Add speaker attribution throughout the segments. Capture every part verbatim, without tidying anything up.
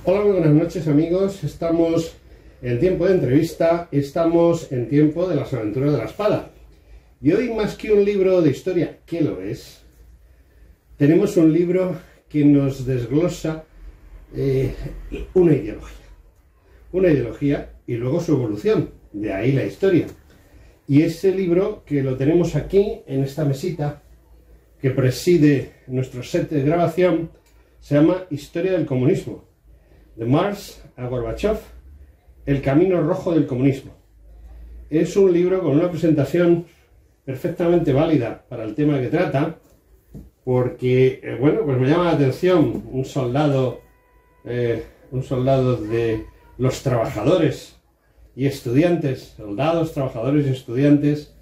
Speaker 1: Hola, muy buenas noches amigos, estamos en tiempo de entrevista, estamos en tiempo de las aventuras de la espada. Y hoy, más que un libro de historia, que lo es, tenemos un libro que nos desglosa eh, una ideología. Una ideología y luego su evolución, de ahí la historia. Y ese libro que lo tenemos aquí, en esta mesita, que preside nuestro set de grabación, se llama Historia del Comunismo. De Marx a Gorbachev, el camino rojo del comunismo. Es un libro con una presentación perfectamente válida para el tema que trata, porque, eh, bueno, pues me llama la atención un soldado, eh, un soldado de los trabajadores y estudiantes, soldados, trabajadores y estudiantes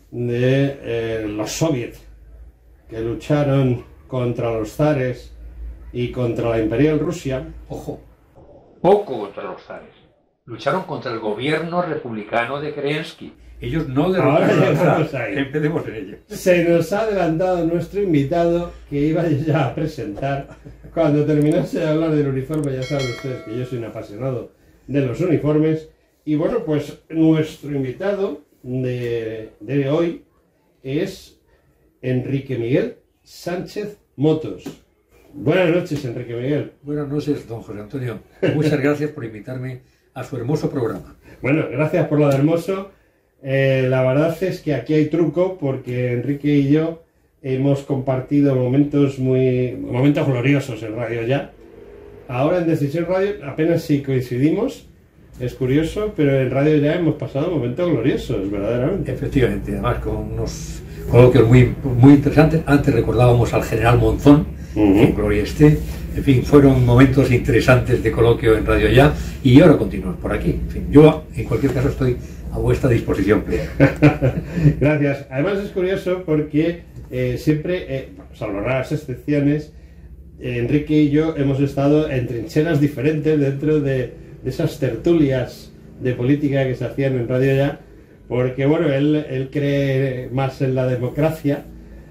Speaker 1: de eh, los soviets, que lucharon contra los zares y contra la imperial Rusia.
Speaker 2: Ojo, poco contra los zares. Lucharon contra el gobierno republicano de Kerensky. Ellos no derrotaron a los zares. Empecemos en ello.
Speaker 1: Se nos ha adelantado nuestro invitado, que iba ya a presentar. Cuando terminase de hablar del uniforme, ya saben ustedes que yo soy un apasionado de los uniformes. Y bueno, pues nuestro invitado de, de hoy es Enrique Miguel Sánchez Motos. Buenas noches, Enrique Miguel.
Speaker 2: Buenas noches, don José Antonio. Muchas gracias por invitarme a su hermoso programa.
Speaker 1: Bueno, gracias por lo de hermoso. Eh, la verdad es que aquí hay truco, porque Enrique y yo hemos compartido momentos muy momentos gloriosos en Radio Ya. Ahora en Decisión Radio apenas si coincidimos, es curioso, pero en Radio Ya hemos pasado momentos gloriosos, verdaderamente.
Speaker 2: Efectivamente, además con unos coloquios muy, muy interesantes. Antes recordábamos al general Monzón, Uh-huh. que en gloria esté. En fin, fueron momentos interesantes de coloquio en Radio Ya, y ahora continuamos por aquí. En fin, yo en cualquier caso estoy a vuestra disposición plena.
Speaker 1: Gracias. Además es curioso porque eh, siempre, eh, salvo raras excepciones, eh, Enrique y yo hemos estado en trincheras diferentes dentro de, de esas tertulias de política que se hacían en Radio Ya, porque bueno, él, él cree más en la democracia,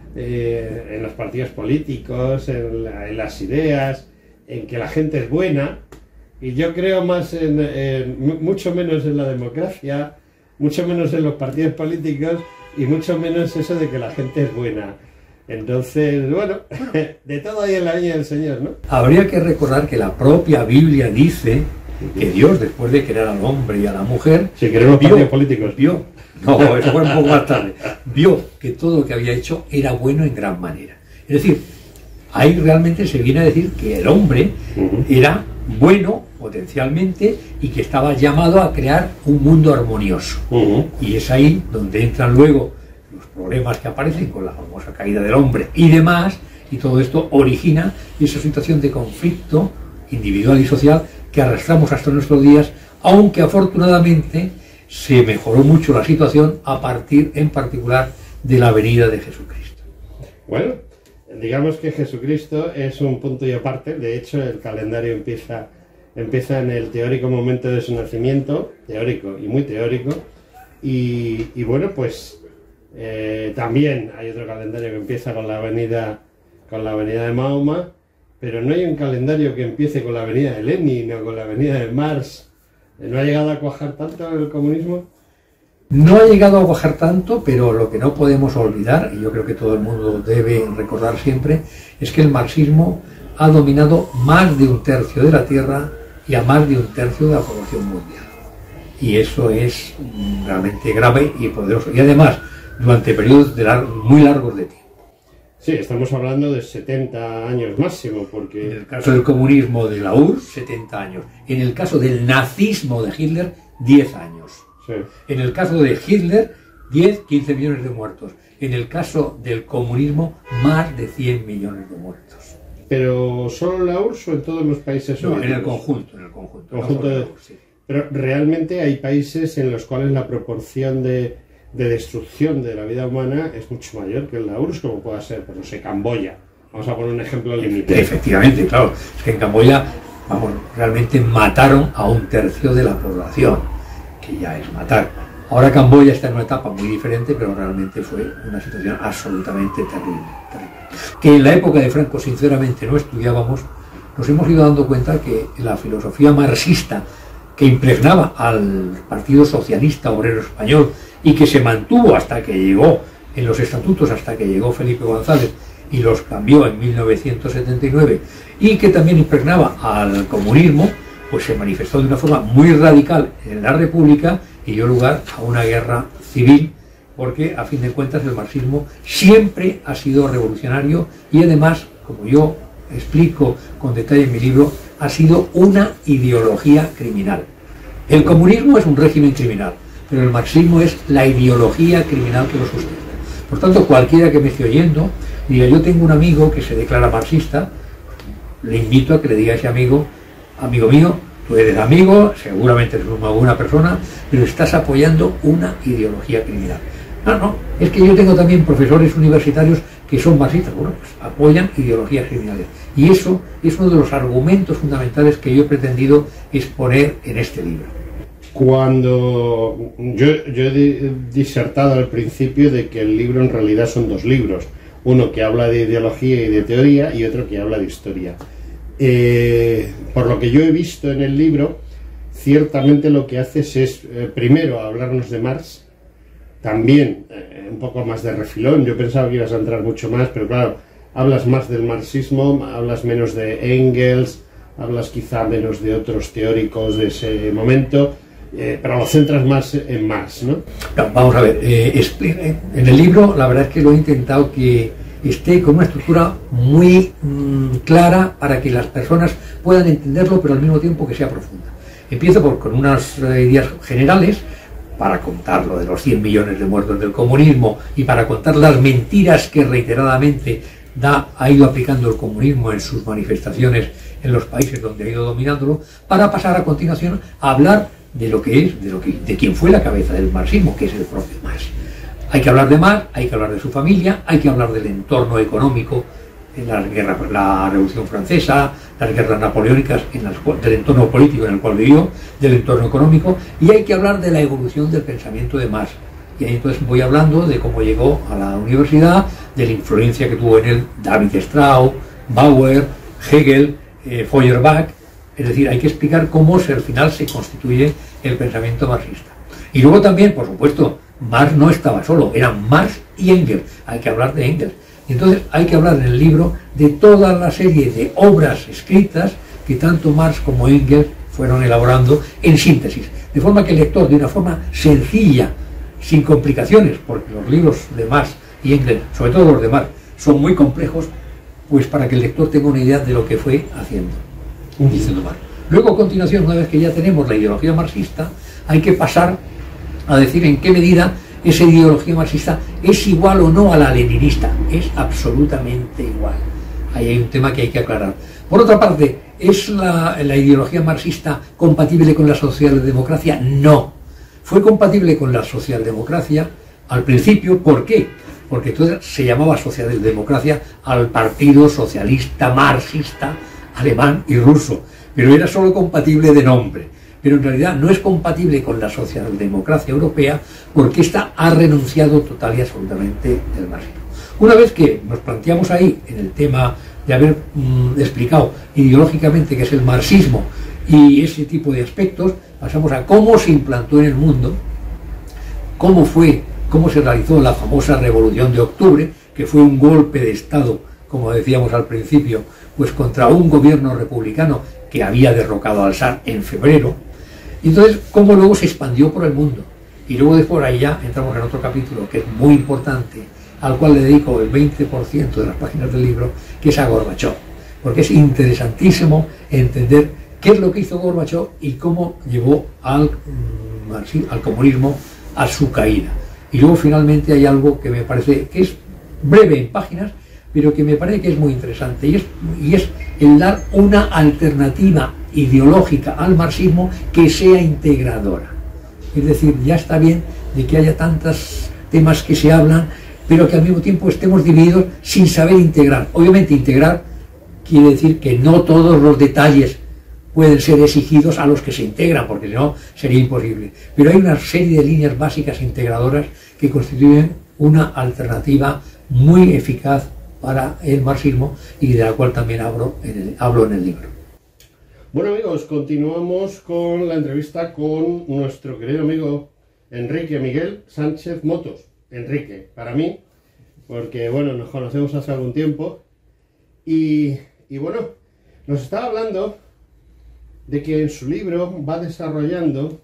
Speaker 1: Eh, en los partidos políticos, en, la, en las ideas, en que la gente es buena, y yo creo más en, en mucho menos en la democracia, mucho menos en los partidos políticos, y mucho menos eso de que la gente es buena. Entonces, bueno, de todo hay en la viña del Señor, ¿no?
Speaker 2: Habría que recordar que la propia Biblia dice que Dios, después de crear al hombre y a la mujer,
Speaker 1: si queremos partidos políticos,
Speaker 2: vio, no, eso fue un poco más tarde, vio que todo lo que había hecho era bueno en gran manera. Es decir, ahí realmente se viene a decir que el hombre uh-huh. era bueno potencialmente y que estaba llamado a crear un mundo armonioso. Uh-huh. Y es ahí donde entran luego los problemas que aparecen con la famosa caída del hombre y demás, y todo esto origina esa situación de conflicto individual y social que arrastramos hasta nuestros días, aunque afortunadamente se mejoró mucho la situación a partir en particular de la venida de Jesucristo.
Speaker 1: Bueno, digamos que Jesucristo es un punto y aparte. De hecho, el calendario empieza, empieza en el teórico momento de su nacimiento, teórico y muy teórico, y, y bueno, pues eh, también hay otro calendario que empieza con la venida, con la venida de Mahoma, pero no hay un calendario que empiece con la venida de Lenin o con la venida de Marx. ¿No ha llegado a cuajar tanto el comunismo?
Speaker 2: No ha llegado a cuajar tanto, pero lo que no podemos olvidar, y yo creo que todo el mundo debe recordar siempre, es que el marxismo ha dominado más de un tercio de la Tierra y a más de un tercio de la población mundial. Y eso es realmente grave y poderoso. Y además, durante periodos de lar- muy largos de tiempo.
Speaker 1: Sí, estamos hablando de setenta años máximo, porque...
Speaker 2: En el caso del comunismo de la U R S S, setenta años. En el caso del nazismo de Hitler, diez años.
Speaker 1: Sí.
Speaker 2: En el caso de Hitler, diez, quince millones de muertos. En el caso del comunismo, más de cien millones de muertos.
Speaker 1: ¿Pero solo en la U R S S o en todos los países
Speaker 2: No,
Speaker 1: soviéticos?
Speaker 2: en el conjunto, en el conjunto.
Speaker 1: conjunto
Speaker 2: no
Speaker 1: de...
Speaker 2: la U R S S, sí.
Speaker 1: Pero realmente hay países en los cuales la proporción de... de destrucción de la vida humana es mucho mayor que en la U R S S, como pueda ser, pues no sé, Camboya. Vamos a poner un ejemplo limitado.
Speaker 2: Efectivamente, claro. Es que en Camboya, vamos, realmente mataron a un tercio de la población, que ya es matar. Ahora Camboya está en una etapa muy diferente, pero realmente fue una situación absolutamente terrible, terrible. Que en la época de Franco, sinceramente, no estudiábamos, nos hemos ido dando cuenta que la filosofía marxista que impregnaba al Partido Socialista Obrero Español y que se mantuvo hasta que llegó en los estatutos, hasta que llegó Felipe González y los cambió en mil novecientos setenta y nueve, y que también impregnaba al comunismo, pues se manifestó de una forma muy radical en la República y dio lugar a una guerra civil, porque a fin de cuentas el marxismo siempre ha sido revolucionario y además, como yo explico con detalle en mi libro, ha sido una ideología criminal. El comunismo es un régimen criminal, pero el marxismo es la ideología criminal que lo sustenta. Por tanto, cualquiera que me esté oyendo, diga, yo tengo un amigo que se declara marxista, le invito a que le diga a ese amigo, amigo mío, tú eres amigo, seguramente eres una buena persona, pero estás apoyando una ideología criminal. No, no, es que yo tengo también profesores universitarios que son marxistas, bueno, pues apoyan ideologías criminales. Y eso es uno de los argumentos fundamentales que yo he pretendido exponer en este libro.
Speaker 1: Cuando yo, yo he disertado al principio de que el libro en realidad son dos libros, uno que habla de ideología y de teoría y otro que habla de historia. Eh, por lo que yo he visto en el libro, ciertamente lo que haces es, eh, primero, hablarnos de Marx, también eh, un poco más de refilón. Yo pensaba que ibas a entrar mucho más, pero claro, hablas más del marxismo, hablas menos de Engels, hablas quizá menos de otros teóricos de ese momento, eh, pero lo centras más en Marx, ¿no?
Speaker 2: No, vamos a ver, eh, en el libro la verdad es que lo he intentado que esté con una estructura muy mmm, clara para que las personas puedan entenderlo, pero al mismo tiempo que sea profunda. Empiezo por, con unas eh, ideas generales para contar lo de los cien millones de muertos del comunismo y para contar las mentiras que reiteradamente da, ha ido aplicando el comunismo en sus manifestaciones en los países donde ha ido dominándolo, para pasar a continuación a hablar de lo que es, de, lo que, de quién fue la cabeza del marxismo, que es el propio Marx. Hay que hablar de Marx, hay que hablar de su familia, hay que hablar del entorno económico, en la, guerra, la Revolución Francesa, las guerras napoleónicas, en las, del entorno político en el cual vivió, del entorno económico, y hay que hablar de la evolución del pensamiento de Marx. Y ahí entonces voy hablando de cómo llegó a la universidad, de la influencia que tuvo en él David Strauss, Bauer, Hegel, eh, Feuerbach. Es decir, hay que explicar cómo se, al final se constituye el pensamiento marxista. Y luego también, por supuesto, Marx no estaba solo, eran Marx y Engels. Hay que hablar de Engels. Y entonces hay que hablar en el libro de toda la serie de obras escritas que tanto Marx como Engels fueron elaborando en síntesis. De forma que el lector, de una forma sencilla, sin complicaciones, porque los libros de Marx y Engels, sobre todo los de Marx, son muy complejos, pues para que el lector tenga una idea de lo que fue haciendo, diciendo Marx. Luego, a continuación, una vez que ya tenemos la ideología marxista, hay que pasar a decir en qué medida esa ideología marxista es igual o no a la leninista. Es absolutamente igual. Ahí hay un tema que hay que aclarar. Por otra parte, ¿es la, la ideología marxista compatible con la socialdemocracia? No. Fue compatible con la socialdemocracia al principio. ¿Por qué? Porque entonces se llamaba socialdemocracia al Partido Socialista Marxista alemán y ruso, pero era solo compatible de nombre. Pero en realidad no es compatible con la socialdemocracia europea, porque ésta ha renunciado total y absolutamente del marxismo. Una vez que nos planteamos ahí en el tema de haber mmm, explicado ideológicamente qué es el marxismo y ese tipo de aspectos, pasamos a cómo se implantó en el mundo, cómo fue, cómo se realizó la famosa Revolución de Octubre, que fue un golpe de Estado, como decíamos al principio, pues contra un gobierno republicano que había derrocado al zar en febrero. Y entonces, cómo luego se expandió por el mundo. Y luego de por ahí ya entramos en otro capítulo que es muy importante, al cual le dedico el veinte por ciento de las páginas del libro, que es a Gorbachov. Porque es interesantísimo entender qué es lo que hizo Gorbachov y cómo llevó al, al comunismo a su caída. Y luego finalmente hay algo que me parece que es breve en páginas, pero que me parece que es muy interesante, y es, y es el dar una alternativa ideológica al marxismo que sea integradora. Es decir, ya está bien de que haya tantos temas que se hablan, pero que al mismo tiempo estemos divididos sin saber integrar. Obviamente integrar quiere decir que no todos los detalles pueden ser exigidos a los que se integran, porque si no sería imposible. Pero hay una serie de líneas básicas integradoras que constituyen una alternativa muy eficaz para el marxismo y de la cual también hablo en el, hablo en el libro.
Speaker 1: Bueno amigos, continuamos con la entrevista con nuestro querido amigo Enrique Miguel Sánchez Motos. Enrique, para mí, porque bueno, nos conocemos hace algún tiempo y, y bueno, nos estaba hablando de que en su libro va desarrollando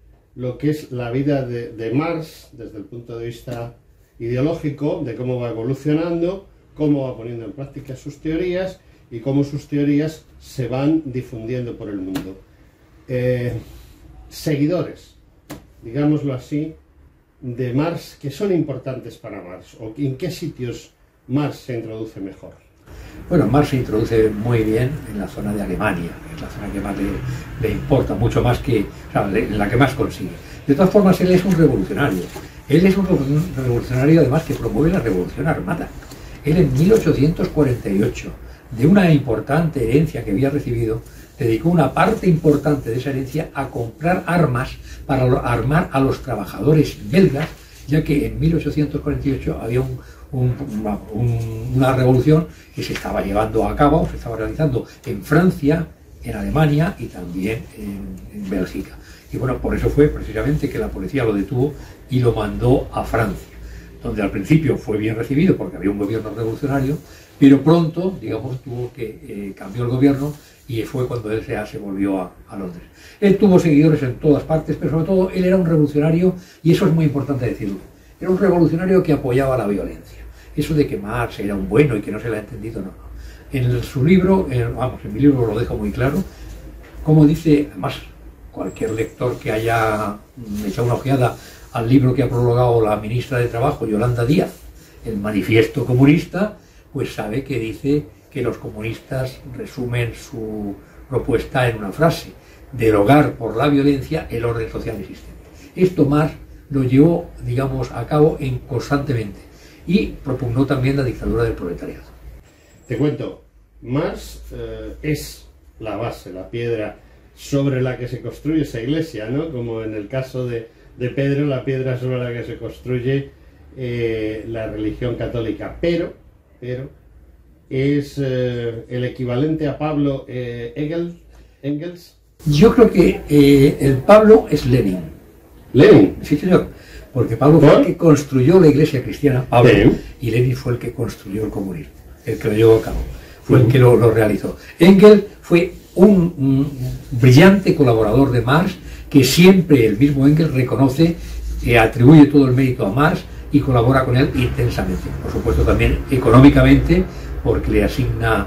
Speaker 1: lo que es la vida de, de Marx desde el punto de vista ideológico, de cómo va evolucionando, cómo va poniendo en práctica sus teorías y cómo sus teorías se van difundiendo por el mundo. Eh, seguidores, digámoslo así, de Marx que son importantes para Marx, o en qué sitios Marx se introduce mejor.
Speaker 2: Bueno, Marx se introduce muy bien en la zona de Alemania, es la zona que más le, le importa, mucho más que, o sea, en la que más consigue. De todas formas, él es un revolucionario. Él es un revolucionario además que promueve la revolución armada. Él en mil ochocientos cuarenta y ocho, de una importante herencia que había recibido, dedicó una parte importante de esa herencia a comprar armas para armar a los trabajadores belgas, ya que en mil ochocientos cuarenta y ocho había un Un, un, una revolución que se estaba llevando a cabo, se estaba realizando en Francia, en Alemania y también en, en Bélgica. Y bueno, por eso fue precisamente que la policía lo detuvo y lo mandó a Francia, donde al principio fue bien recibido porque había un gobierno revolucionario, pero pronto, digamos, tuvo que eh, cambió el gobierno y fue cuando él se, se volvió a, a Londres. Él tuvo seguidores en todas partes, pero sobre todo él era un revolucionario, y eso es muy importante decirlo. Era un revolucionario que apoyaba la violencia. Eso de que Marx era un bueno y que no se le ha entendido, no, no. En su libro, en, vamos, en mi libro lo dejo muy claro, como dice, además, cualquier lector que haya echado una ojeada al libro que ha prologado la ministra de Trabajo, Yolanda Díaz, el Manifiesto Comunista, pues sabe que dice que los comunistas resumen su propuesta en una frase: derogar por la violencia el orden social existente. Esto Marx lo llevó, digamos, a cabo en constantemente y propugnó también la dictadura del proletariado.
Speaker 1: Te cuento, Marx eh, es la base, la piedra sobre la que se construye esa iglesia, ¿no? Como en el caso de, de Pedro, la piedra sobre la que se construye eh, la religión católica, pero, pero es eh, el equivalente a Pablo eh, Engels, Engels.
Speaker 2: Yo creo que eh, el Pablo es Lenin.
Speaker 1: Lenin.
Speaker 2: Sí, señor, porque Pablo fue el que construyó la iglesia cristiana, Pablo, sí. Y Lenin fue el que construyó el comunismo, el que lo llevó a cabo, fue uh-huh. el que lo, lo realizó. Engels fue un, un brillante colaborador de Marx, que siempre el mismo Engels reconoce, que atribuye todo el mérito a Marx y colabora con él intensamente. Por supuesto también económicamente, porque le asigna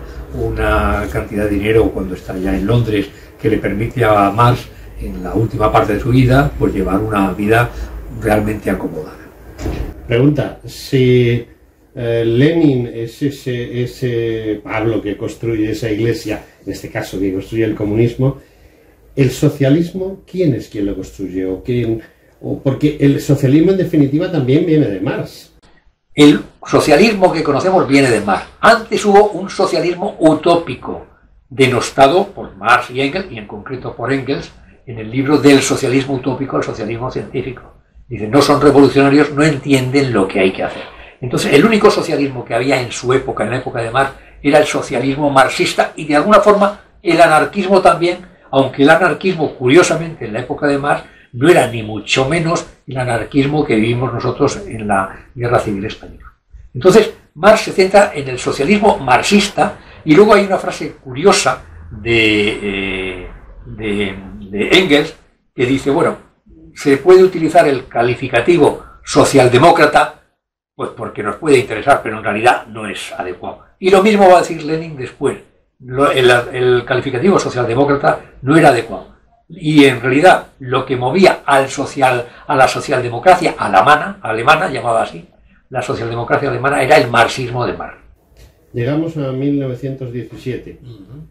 Speaker 2: una cantidad de dinero cuando está ya en Londres que le permite a Marx, en la última parte de su vida, pues llevar una vida realmente acomodada.
Speaker 1: Pregunta, si eh, Lenin es ese, ese Pablo que construye esa iglesia, en este caso que construye el comunismo, ¿el socialismo quién es quien lo construye? ¿O quién, o porque el socialismo en definitiva también viene de Marx?
Speaker 2: El socialismo que conocemos viene de Marx. Antes hubo un socialismo utópico, denostado por Marx y Engels, y en concreto por Engels, en el libro Del socialismo utópico al socialismo científico. Dice, no son revolucionarios, no entienden lo que hay que hacer. Entonces, el único socialismo que había en su época, en la época de Marx, era el socialismo marxista y de alguna forma el anarquismo también, aunque el anarquismo, curiosamente, en la época de Marx, no era ni mucho menos el anarquismo que vivimos nosotros en la Guerra Civil Española. Entonces, Marx se centra en el socialismo marxista, y luego hay una frase curiosa de... Eh, de de Engels, que dice, bueno, se puede utilizar el calificativo socialdemócrata, pues porque nos puede interesar, pero en realidad no es adecuado. Y lo mismo va a decir Lenin después. Lo, el, el calificativo socialdemócrata no era adecuado. Y en realidad lo que movía al social, a la socialdemocracia alemana, alemana llamada así, la socialdemocracia alemana, era el marxismo de Marx.
Speaker 1: Llegamos a mil novecientos diecisiete. Uh-huh.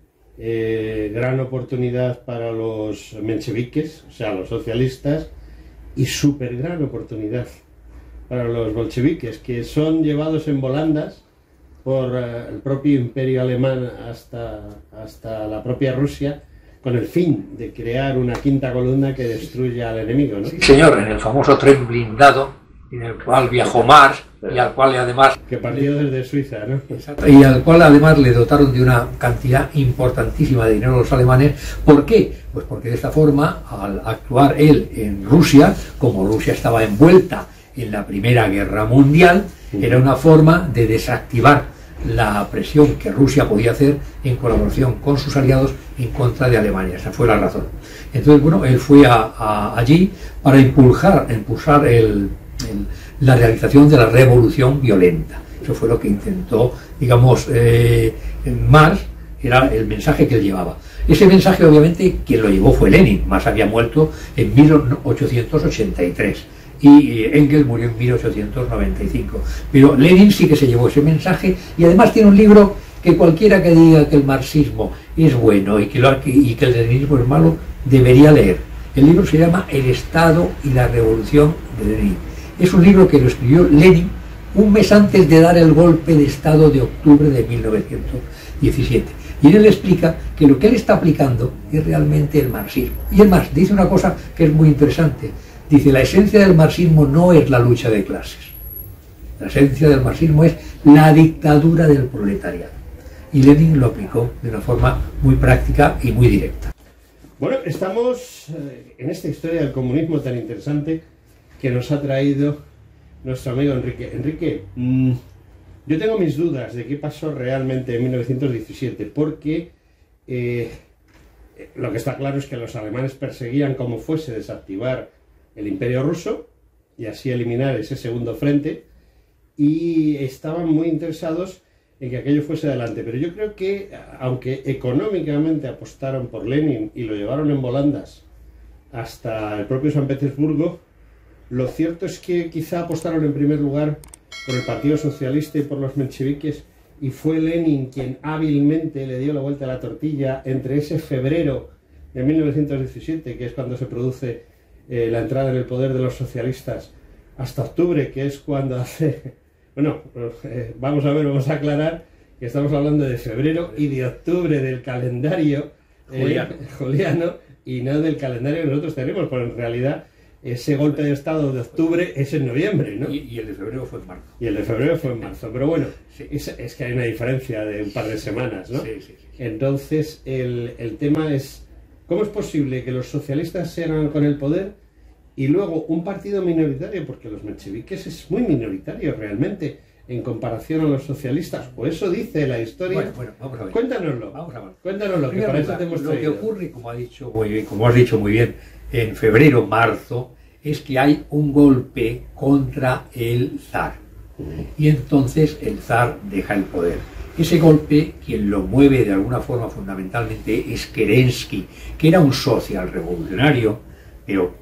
Speaker 1: Eh, gran oportunidad para los mencheviques, o sea, los socialistas, y súper gran oportunidad para los bolcheviques, que son llevados en volandas por uh, el propio imperio alemán hasta, hasta la propia Rusia, con el fin de crear una quinta columna que destruya al enemigo, ¿no?
Speaker 2: Sí, señor, en el famoso tren blindado en el cual viajó Marx y al cual además...
Speaker 1: Que partió desde Suiza, ¿no?
Speaker 2: Exacto, y al cual además le dotaron de una cantidad importantísima de dinero los alemanes. ¿Por qué? Pues porque de esta forma, al actuar él en Rusia, como Rusia estaba envuelta en la Primera Guerra Mundial, era una forma de desactivar la presión que Rusia podía hacer en colaboración con sus aliados en contra de Alemania. Esa fue la razón. Entonces, bueno, él fue a, a, allí para impulsar, impulsar el, el, la realización de la revolución violenta. Eso fue lo que intentó, digamos, eh, Marx, era el mensaje que él llevaba. Ese mensaje, obviamente, quien lo llevó fue Lenin. Marx había muerto en mil ochocientos ochenta y tres. Y Engels murió en mil ochocientos noventa y cinco. Pero Lenin sí que se llevó ese mensaje, y además tiene un libro que cualquiera que diga que el marxismo es bueno y que, lo, y que el leninismo es malo, debería leer. El libro se llama El Estado y la Revolución de Lenin. Es un libro que lo escribió Lenin un mes antes de dar el golpe de Estado de octubre de mil novecientos diecisiete. Y él explica que lo que él está aplicando es realmente el marxismo. Y además dice una cosa que es muy interesante. Dice, la esencia del marxismo no es la lucha de clases. La esencia del marxismo es la dictadura del proletariado. Y Lenin lo aplicó de una forma muy práctica y muy directa.
Speaker 1: Bueno, estamos en esta historia del comunismo tan interesante que nos ha traído nuestro amigo Enrique. Enrique, mmm, yo tengo mis dudas de qué pasó realmente en mil novecientos diecisiete, porque eh, lo que está claro es que los alemanes perseguían como fuese desactivar el Imperio Ruso y así eliminar ese segundo frente, y estaban muy interesados en que aquello fuese adelante. Pero yo creo que, aunque económicamente apostaron por Lenin y lo llevaron en volandas hasta el propio San Petersburgo, lo cierto es que quizá apostaron en primer lugar por el Partido Socialista y por los mencheviques, y fue Lenin quien hábilmente le dio la vuelta a la tortilla entre ese febrero de mil novecientos diecisiete, que es cuando se produce Eh, la entrada en el poder de los socialistas, hasta octubre, que es cuando hace... Bueno, eh, vamos a ver, vamos a aclarar que estamos hablando de febrero y de octubre del calendario eh, juliano. juliano y no del calendario que nosotros tenemos, porque en realidad ese golpe de Estado de octubre es en noviembre, ¿no?
Speaker 2: Y, y el de febrero fue en marzo.
Speaker 1: Y el de febrero fue en marzo, pero bueno, sí. es, es que hay una diferencia de un par de semanas, ¿no?
Speaker 2: Sí, sí, sí.
Speaker 1: Entonces, el, el tema es... ¿Cómo es posible que los socialistas se hagan con el poder y luego un partido minoritario, porque los mencheviques es muy minoritario realmente en comparación a los socialistas, o eso dice la historia?
Speaker 2: Bueno, bueno, vamos a ver.
Speaker 1: Cuéntanoslo.
Speaker 2: Vamos a ver.
Speaker 1: Cuéntanoslo, que para eso te hemos
Speaker 2: Lo
Speaker 1: traído.
Speaker 2: que ocurre, como, ha dicho muy bien, como has dicho muy bien, en febrero, marzo, es que hay un golpe contra el zar. Y entonces el zar deja el poder. Ese golpe, quien lo mueve de alguna forma fundamentalmente es Kerensky, que era un social revolucionario, pero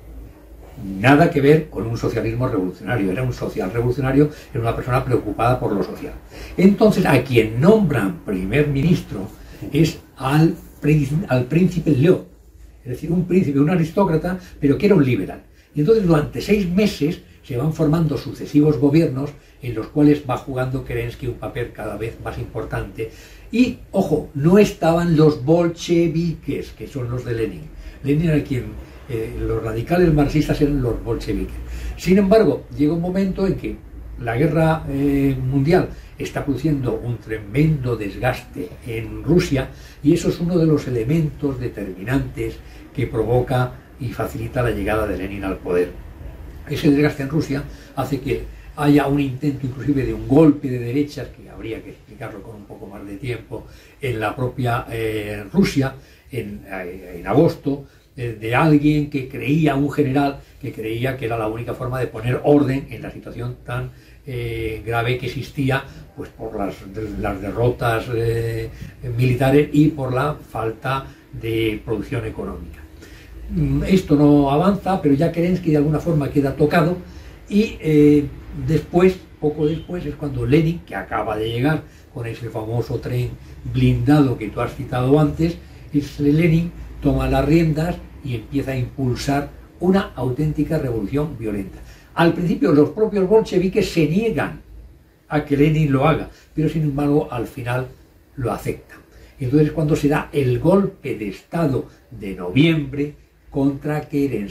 Speaker 2: nada que ver con un socialismo revolucionario. Era un social revolucionario, era una persona preocupada por lo social. Entonces, a quien nombran primer ministro es al, al príncipe Leo, es decir, un príncipe, un aristócrata, pero que era un liberal. Y entonces, durante seis meses se van formando sucesivos gobiernos en los cuales va jugando Kerensky un papel cada vez más importante. Y, ojo, no estaban los bolcheviques, que son los de Lenin. Lenin era quien, eh, los radicales marxistas eran los bolcheviques. Sin embargo, llega un momento en que la guerra eh, mundial está produciendo un tremendo desgaste en Rusia, y eso es uno de los elementos determinantes que provoca y facilita la llegada de Lenin al poder. Ese desgaste en Rusia hace que haya un intento inclusive de un golpe de derechas, que habría que explicarlo con un poco más de tiempo, en la propia eh, Rusia, en, eh, en agosto, eh, de alguien que creía, un general, que creía que era la única forma de poner orden en la situación tan eh, grave que existía, pues por las, de, las derrotas eh, militares y por la falta de producción económica. Esto no avanza, pero ya Kerensky de alguna forma queda tocado, y eh, después, poco después, es cuando Lenin, que acaba de llegar con ese famoso tren blindado que tú has citado antes, es Lenin toma las riendas y empieza a impulsar una auténtica revolución violenta. Al principio los propios bolcheviques se niegan a que Lenin lo haga, pero sin embargo al final lo aceptan. Entonces, cuando se da el golpe de Estado de noviembre contra Kerensky.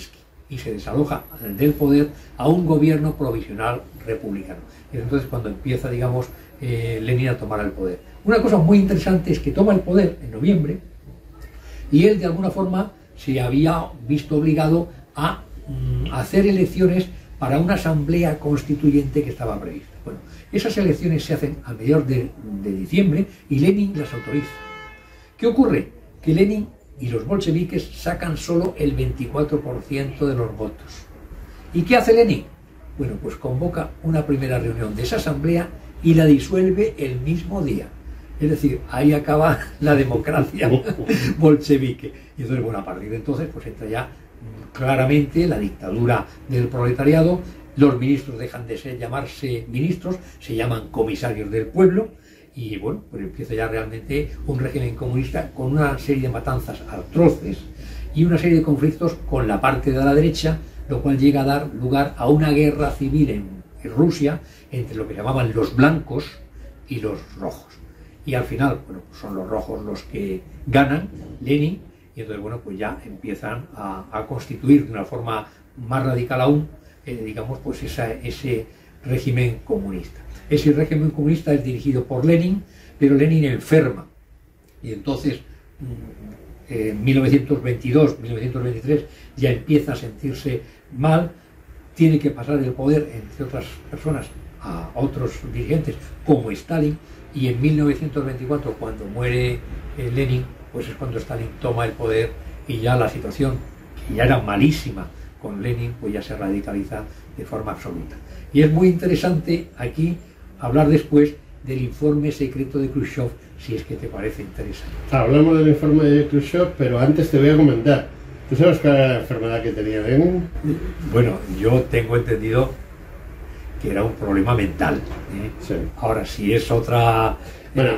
Speaker 2: y se desaloja del poder a un gobierno provisional republicano. Y entonces cuando empieza, digamos, eh, Lenin a tomar el poder. Una cosa muy interesante es que toma el poder en noviembre y él de alguna forma se había visto obligado a mm, hacer elecciones para una asamblea constituyente que estaba prevista. Bueno, esas elecciones se hacen a mediados de, de diciembre y Lenin las autoriza. ¿Qué ocurre? Que Lenin y los bolcheviques sacan solo el veinticuatro por ciento de los votos. ¿Y qué hace Lenin? Bueno, pues convoca una primera reunión de esa asamblea y la disuelve el mismo día. Es decir, ahí acaba la democracia bolchevique. Y entonces, bueno, a partir de entonces, pues entra ya claramente la dictadura del proletariado. Los ministros dejan de ser, llamarse ministros, se llaman comisarios del pueblo. Y bueno, pues empieza ya realmente un régimen comunista con una serie de matanzas atroces y una serie de conflictos con la parte de la derecha, lo cual llega a dar lugar a una guerra civil en, en Rusia entre lo que llamaban los blancos y los rojos. Y al final, bueno, son los rojos los que ganan, Lenin, y entonces, bueno, pues ya empiezan a, a constituir de una forma más radical aún, eh, digamos, pues esa, ese régimen comunista. Ese régimen comunista es dirigido por Lenin, pero Lenin enferma. Y entonces, en mil novecientos veintidós, mil novecientos veintitrés, ya empieza a sentirse mal, tiene que pasar el poder, entre otras personas, a otros dirigentes, como Stalin, y en mil novecientos veinticuatro, cuando muere eh, Lenin, pues es cuando Stalin toma el poder y ya la situación, que ya era malísima con Lenin, pues ya se radicaliza de forma absoluta. Y es muy interesante aquí hablar después del informe secreto de Khrushchev, si es que te parece interesante.
Speaker 1: Hablamos del informe de Khrushchev, pero antes te voy a comentar. ¿Tú sabes cuál era la enfermedad que tenía Lenin?
Speaker 2: Bueno, yo tengo entendido que era un problema mental. ¿eh?
Speaker 1: Sí.
Speaker 2: Ahora, si es otra...
Speaker 1: Bueno,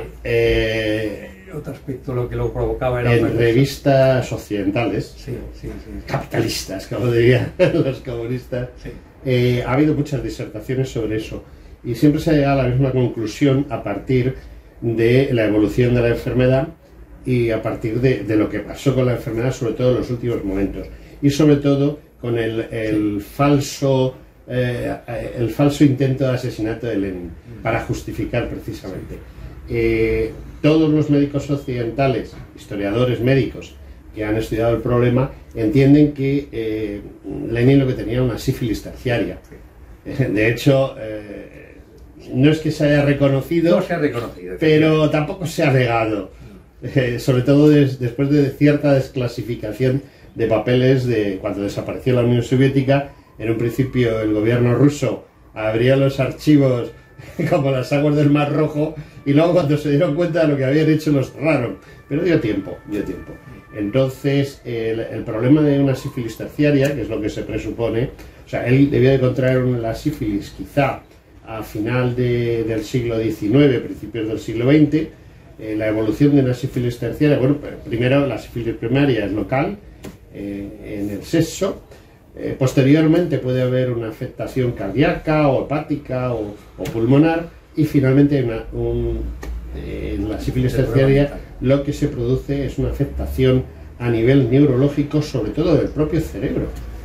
Speaker 2: eh,
Speaker 1: eh,
Speaker 2: otro aspecto lo que lo provocaba era...
Speaker 1: en revistas occidentales,
Speaker 2: sí, sí, sí, sí.
Speaker 1: capitalistas, como dirían los comunistas,
Speaker 2: Sí.
Speaker 1: eh, ha habido muchas disertaciones sobre eso. Y siempre se ha llegado a la misma conclusión a partir de la evolución de la enfermedad y a partir de, de lo que pasó con la enfermedad, sobre todo en los últimos momentos. Y sobre todo con el, el, falso, eh, el falso intento de asesinato de Lenin, para justificar precisamente. Eh, todos los médicos occidentales, historiadores médicos, que han estudiado el problema, entienden que eh, Lenin lo que tenía era una sífilis terciaria. De hecho, eh, no es que se haya reconocido,
Speaker 2: No se ha reconocido,
Speaker 1: pero tampoco se ha negado, eh, sobre todo des, después de cierta desclasificación de papeles de cuando desapareció la Unión Soviética. En un principio el gobierno ruso abría los archivos como las aguas del Mar Rojo y luego cuando se dieron cuenta de lo que habían hecho los cerraron, pero dio tiempo, dio tiempo. Entonces el, el problema de una sífilis terciaria, que es lo que se presupone, o sea, él debió de contraer la sífilis quizá a final de, del siglo diecinueve, principios del siglo veinte. Eh, la evolución de una sífilis terciaria, bueno, primero la sífilis primaria es local, eh, en el sexo. Eh, posteriormente puede haber una afectación cardíaca o hepática o, o pulmonar, y finalmente una, un, eh, en la sífilis terciaria lo que se produce es una afectación a nivel neurológico, sobre todo del propio cerebro.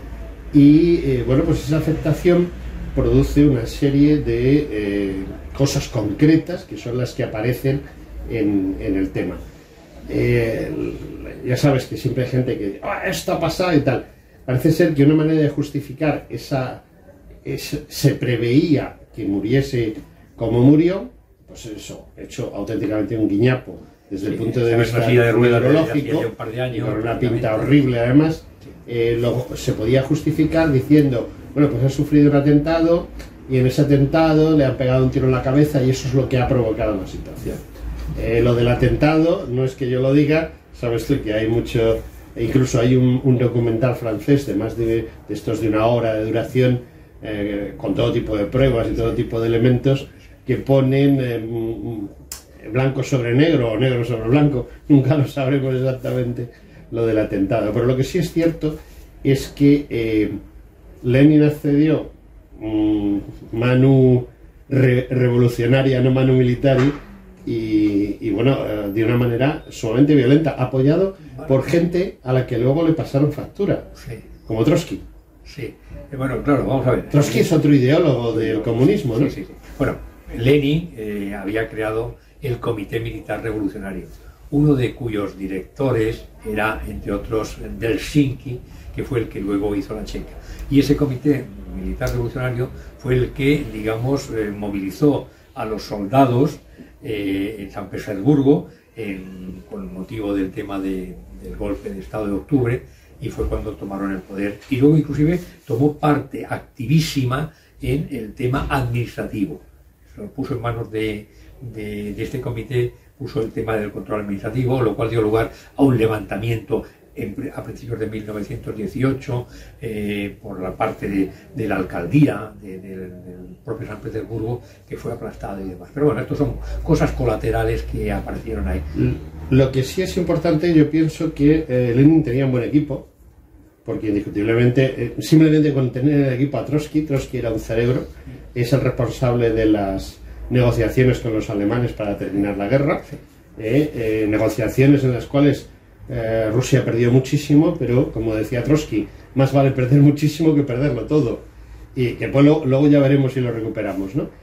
Speaker 1: Y eh, bueno, pues esa afectación produce una serie de eh, cosas concretas que son las que aparecen en, en el tema. Eh, ya sabes que siempre hay gente que dice, oh, esto ha pasado y tal. Parece ser que una manera de justificar esa, esa se preveía que muriese como murió, pues eso, hecho auténticamente un guiñapo desde sí, el punto de vista
Speaker 2: de
Speaker 1: neurológico, con una pinta horrible además. Eh, lo, se podía justificar diciendo, bueno, pues ha sufrido un atentado y en ese atentado le han pegado un tiro en la cabeza y eso es lo que ha provocado la situación. Eh, lo del atentado no es que yo lo diga, sabes tú que hay mucho, incluso hay un, un documental francés de más de, de estos de una hora de duración, eh, con todo tipo de pruebas y todo tipo de elementos que ponen eh, blanco sobre negro o negro sobre blanco, nunca lo sabremos exactamente lo del atentado, pero lo que sí es cierto es que eh, Lenin accedió mmm, manu re, revolucionaria, no manu militari, y, y bueno, eh, de una manera sumamente violenta, apoyado por gente a la que luego le pasaron factura, como Trotsky.
Speaker 2: Sí, bueno, claro, vamos a ver.
Speaker 1: Trotsky es otro ideólogo del comunismo, ¿no?
Speaker 2: Sí, sí, sí. Bueno, Lenin eh, había creado el Comité Militar Revolucionario, uno de cuyos directores era, entre otros, Helsinki, que fue el que luego hizo la Checa. Y ese Comité Militar Revolucionario fue el que, digamos, eh, movilizó a los soldados eh, en San Petersburgo en, con motivo del tema de, del golpe de Estado de octubre, y fue cuando tomaron el poder. Y luego inclusive tomó parte activísima en el tema administrativo. Se lo puso en manos de, de, de este comité, puso el tema del control administrativo, lo cual dio lugar a un levantamiento en, a principios de mil novecientos dieciocho eh, por la parte de, de la alcaldía de, de, del propio San Petersburgo, que fue aplastado y demás. Pero bueno, estos son cosas colaterales que aparecieron ahí.
Speaker 1: Lo que sí es importante, yo pienso que eh, Lenin tenía un buen equipo, porque indiscutiblemente, eh, simplemente con tener el equipo a Trotsky, Trotsky era un cerebro, es el responsable de las negociaciones con los alemanes para terminar la guerra, eh, eh, negociaciones en las cuales eh, Rusia perdió muchísimo, pero como decía Trotsky, más vale perder muchísimo que perderlo todo, y que pues, luego, luego ya veremos si lo recuperamos, ¿no?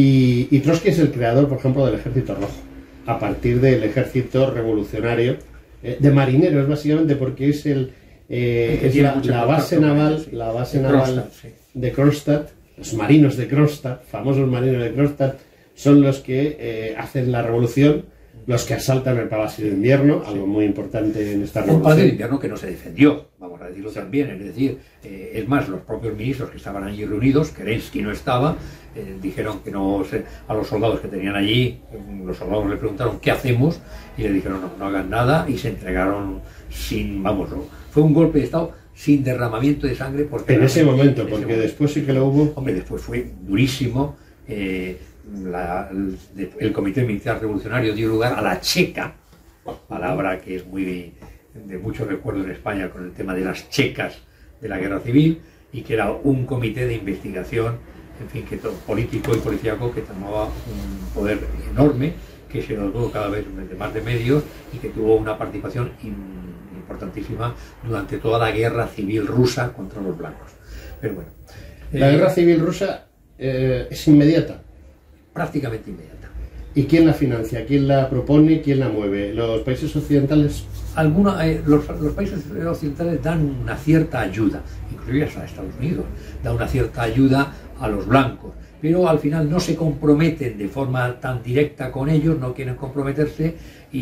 Speaker 1: Y, y Trotsky es el creador, por ejemplo, del Ejército Rojo, a partir del ejército revolucionario, eh, de marineros básicamente, porque es el, eh, es la, la base naval, sí. la base de naval Kronstadt, sí. de Kronstadt, los marinos de Kronstadt, famosos marinos de Kronstadt, son los que eh, hacen la revolución, los que asaltan el Palacio de Invierno, algo muy importante en esta revolución.
Speaker 2: Un Palacio de Invierno que no se defendió, vamos a decirlo también, es decir, eh, es más, los propios ministros que estaban allí reunidos, Kerensky no estaba, eh, dijeron que no, a los soldados que tenían allí, los soldados le preguntaron ¿qué hacemos? Y le dijeron no, no hagan nada, y se entregaron sin, vamos, no, fue un golpe de Estado sin derramamiento de sangre. Porque
Speaker 1: en ese momento, en porque ese después momento, sí que lo hubo.
Speaker 2: Hombre, después fue durísimo. Eh, la, el, el Comité Militar Revolucionario dio lugar a la Checa, palabra que es muy de mucho recuerdo en España con el tema de las checas de la guerra civil, y que era un comité de investigación, en fin, que todo, político y policíaco, que tomaba un poder enorme, que se dotó cada vez de más de medios y que tuvo una participación importantísima durante toda la guerra civil rusa contra los blancos. Pero bueno,
Speaker 1: la eh, guerra civil rusa eh, es inmediata.
Speaker 2: Prácticamente inmediata.
Speaker 1: ¿Y quién la financia? ¿Quién la propone? ¿Quién la mueve? ¿Los países occidentales?
Speaker 2: Alguna, eh, los, los países occidentales dan una cierta ayuda, inclusive hasta Estados Unidos, da una cierta ayuda a los blancos, pero al final no se comprometen de forma tan directa con ellos, no quieren comprometerse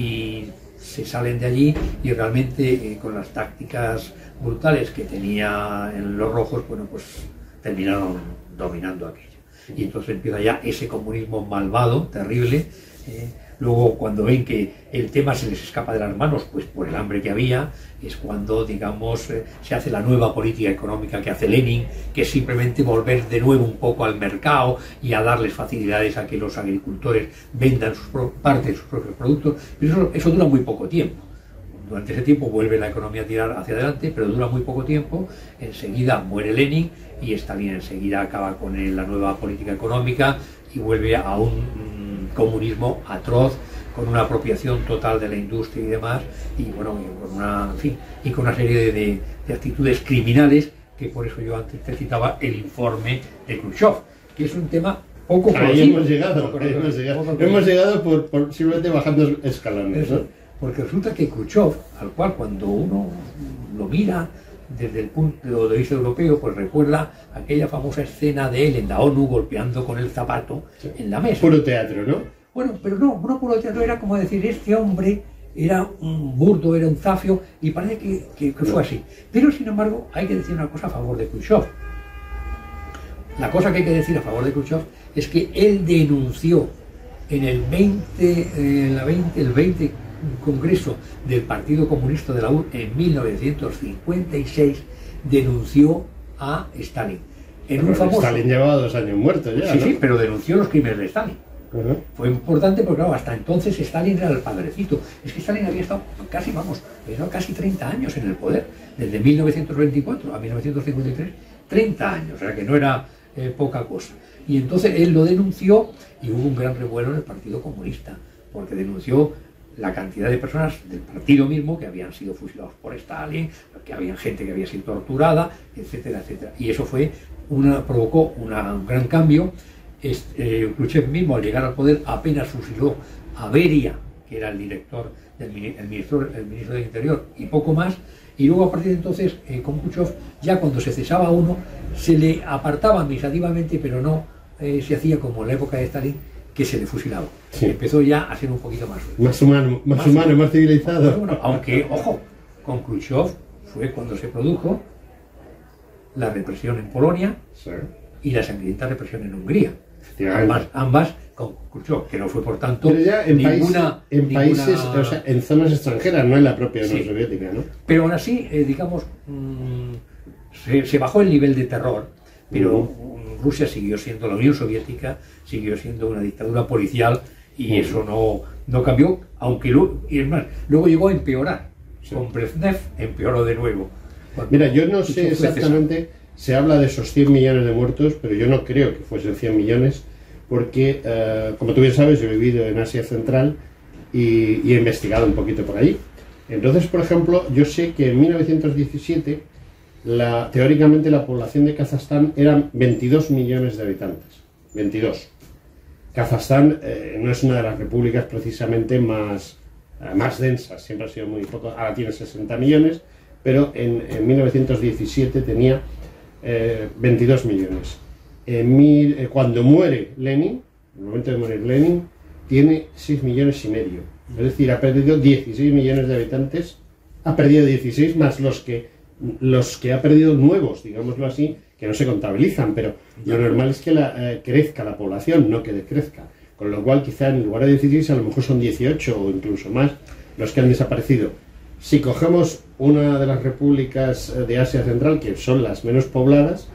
Speaker 2: y se salen de allí, y realmente eh, con las tácticas brutales que tenía en los rojos, bueno, pues terminaron dominando aquello. Y entonces empieza ya ese comunismo malvado, terrible. Eh, luego, cuando ven que el tema se les escapa de las manos, pues por el hambre que había, es cuando, digamos, eh, se hace la nueva política económica que hace Lenin, que es simplemente volver de nuevo un poco al mercado y a darles facilidades a que los agricultores vendan sus parte de sus propios productos. Pero eso, eso dura muy poco tiempo. Durante ese tiempo vuelve la economía a tirar hacia adelante, pero dura muy poco tiempo. Enseguida muere Lenin y Stalin enseguida acaba con él la nueva política económica y vuelve a un mm, comunismo atroz, con una apropiación total de la industria y demás, y bueno, y con una, en fin, y con una serie de, de, de actitudes criminales, que por eso yo antes te citaba el informe de Khrushchev, que es un tema poco conocido.
Speaker 1: Ahí hemos llegado, ahí hemos llegado, poco hemos llegado por, por simplemente bajando escalones, ¿no?
Speaker 2: Porque resulta que Khrushchev, al cual cuando uno lo mira desde el punto de vista europeo, pues recuerda aquella famosa escena de él en la ONU golpeando con el zapato sí. en la mesa.
Speaker 1: Puro teatro, ¿no?
Speaker 2: Bueno, pero no, no puro teatro, era como decir, este hombre era un burdo, era un zafio, y parece que, que, que fue así. Pero sin embargo, hay que decir una cosa a favor de Khrushchev. La cosa que hay que decir a favor de Khrushchev es que él denunció en el veinte, eh, la veinte, el veinte Congreso del Partido Comunista de la U R S S en mil novecientos cincuenta y seis, denunció a Stalin. En un famoso...
Speaker 1: Stalin llevaba dos años muerto ya,
Speaker 2: Sí,
Speaker 1: ¿no?
Speaker 2: sí, pero denunció los crímenes de Stalin. Uh-huh. Fue importante porque, claro, hasta entonces Stalin era el padrecito. Es que Stalin había estado casi, vamos, había estado casi treinta años en el poder, desde mil novecientos veinticuatro a mil novecientos cincuenta y tres, treinta años, o sea que no era eh, poca cosa. Y entonces él lo denunció y hubo un gran revuelo en el Partido Comunista, porque denunció la cantidad de personas del partido mismo que habían sido fusilados por Stalin, que había gente que había sido torturada, etcétera, etcétera. Y eso fue una, provocó una, un gran cambio. Este, eh, Khrushchev mismo, al llegar al poder, apenas fusiló a Beria, que era el director, del, el ministro, el ministro del Interior, y poco más. Y luego, a partir de entonces, eh, con Khrushchev, ya cuando se cesaba uno, se le apartaba administrativamente, pero no eh, se hacía como en la época de Stalin, que se le fusilaba. Sí. Empezó ya a ser un poquito más
Speaker 1: más humano, más, más humano, más civilizado.
Speaker 2: Bueno, aunque, ojo, con Khrushchev fue cuando se produjo la represión en Polonia, sí, y la sangrienta represión en Hungría. Ambas, ambas con Khrushchev, que no fue por tanto
Speaker 1: pero ya en
Speaker 2: ninguna,
Speaker 1: países, en,
Speaker 2: ninguna...
Speaker 1: países o sea, en zonas extranjeras, no en la propia Unión sí. Soviética, ¿no?
Speaker 2: Pero aún así, eh, digamos, mmm, se, se bajó el nivel de terror, pero uh-huh. Rusia siguió siendo, la Unión Soviética siguió siendo una dictadura policial y uh-huh. eso no, no cambió, aunque luego, y es más, luego llegó a empeorar. Sí. Con Brezhnev empeoró de nuevo.
Speaker 1: Mira, yo no sé exactamente, se habla de esos cien millones de muertos, pero yo no creo que fuesen cien millones, porque, eh, como tú bien sabes, yo he vivido en Asia Central y, y he investigado un poquito por ahí. Entonces, por ejemplo, yo sé que en mil novecientos diecisiete, la, teóricamente la población de Kazajstán eran veintidós millones de habitantes. veintidós. Kazajstán eh, no es una de las repúblicas precisamente más, eh, más densas, siempre ha sido muy poco, ahora tiene sesenta millones, pero en, en mil novecientos diecisiete tenía eh, veintidós millones. En mil, eh, cuando muere Lenin, en el momento de morir Lenin, tiene seis millones y medio. Es decir, ha perdido dieciséis millones de habitantes, ha perdido dieciséis más los que, los que ha perdido nuevos, digámoslo así, que no se contabilizan, pero lo normal es que la, eh, crezca la población, no que decrezca. Con lo cual, quizá en lugar de dieciséis, a lo mejor son dieciocho o incluso más los que han desaparecido. Si cogemos una de las repúblicas de Asia Central, que son las menos pobladas,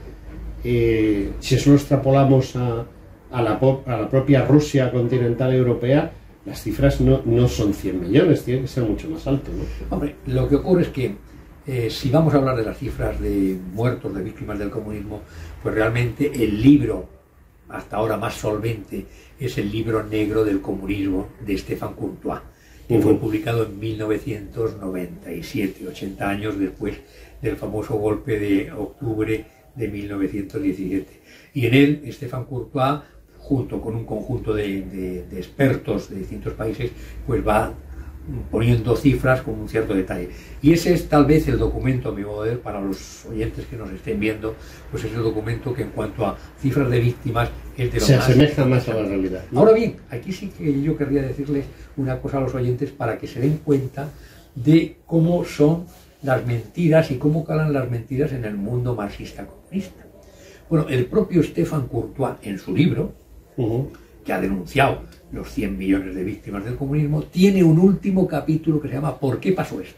Speaker 1: eh, si eso lo extrapolamos a, a, la pop, a la propia Rusia continental europea, las cifras no, no son cien millones, tiene que ser mucho más alto, ¿no?
Speaker 2: Hombre, lo que ocurre es que eh, si vamos a hablar de las cifras de muertos, de víctimas del comunismo, pues realmente el libro hasta ahora más solvente es el libro negro del comunismo de Stéphane Courtois, que uh-huh. fue publicado en mil novecientos noventa y siete, ochenta años después del famoso golpe de octubre de mil novecientos diecisiete. Y en él, Stéphane Courtois, junto con un conjunto de, de, de expertos de distintos países, pues va poniendo cifras con un cierto detalle. Y ese es tal vez el documento, a mi modo de ver, para los oyentes que nos estén viendo, pues es el documento que en cuanto a cifras de víctimas es de lo
Speaker 1: se
Speaker 2: más
Speaker 1: asemeja más a la realidad, ¿no?
Speaker 2: Ahora bien, aquí sí que yo querría decirles una cosa a los oyentes para que se den cuenta de cómo son las mentiras y cómo calan las mentiras en el mundo marxista comunista. Bueno, el propio Stéphane Courtois, en su libro, uh-huh. que ha denunciado los cien millones de víctimas del comunismo, tiene un último capítulo que se llama ¿Por qué pasó esto?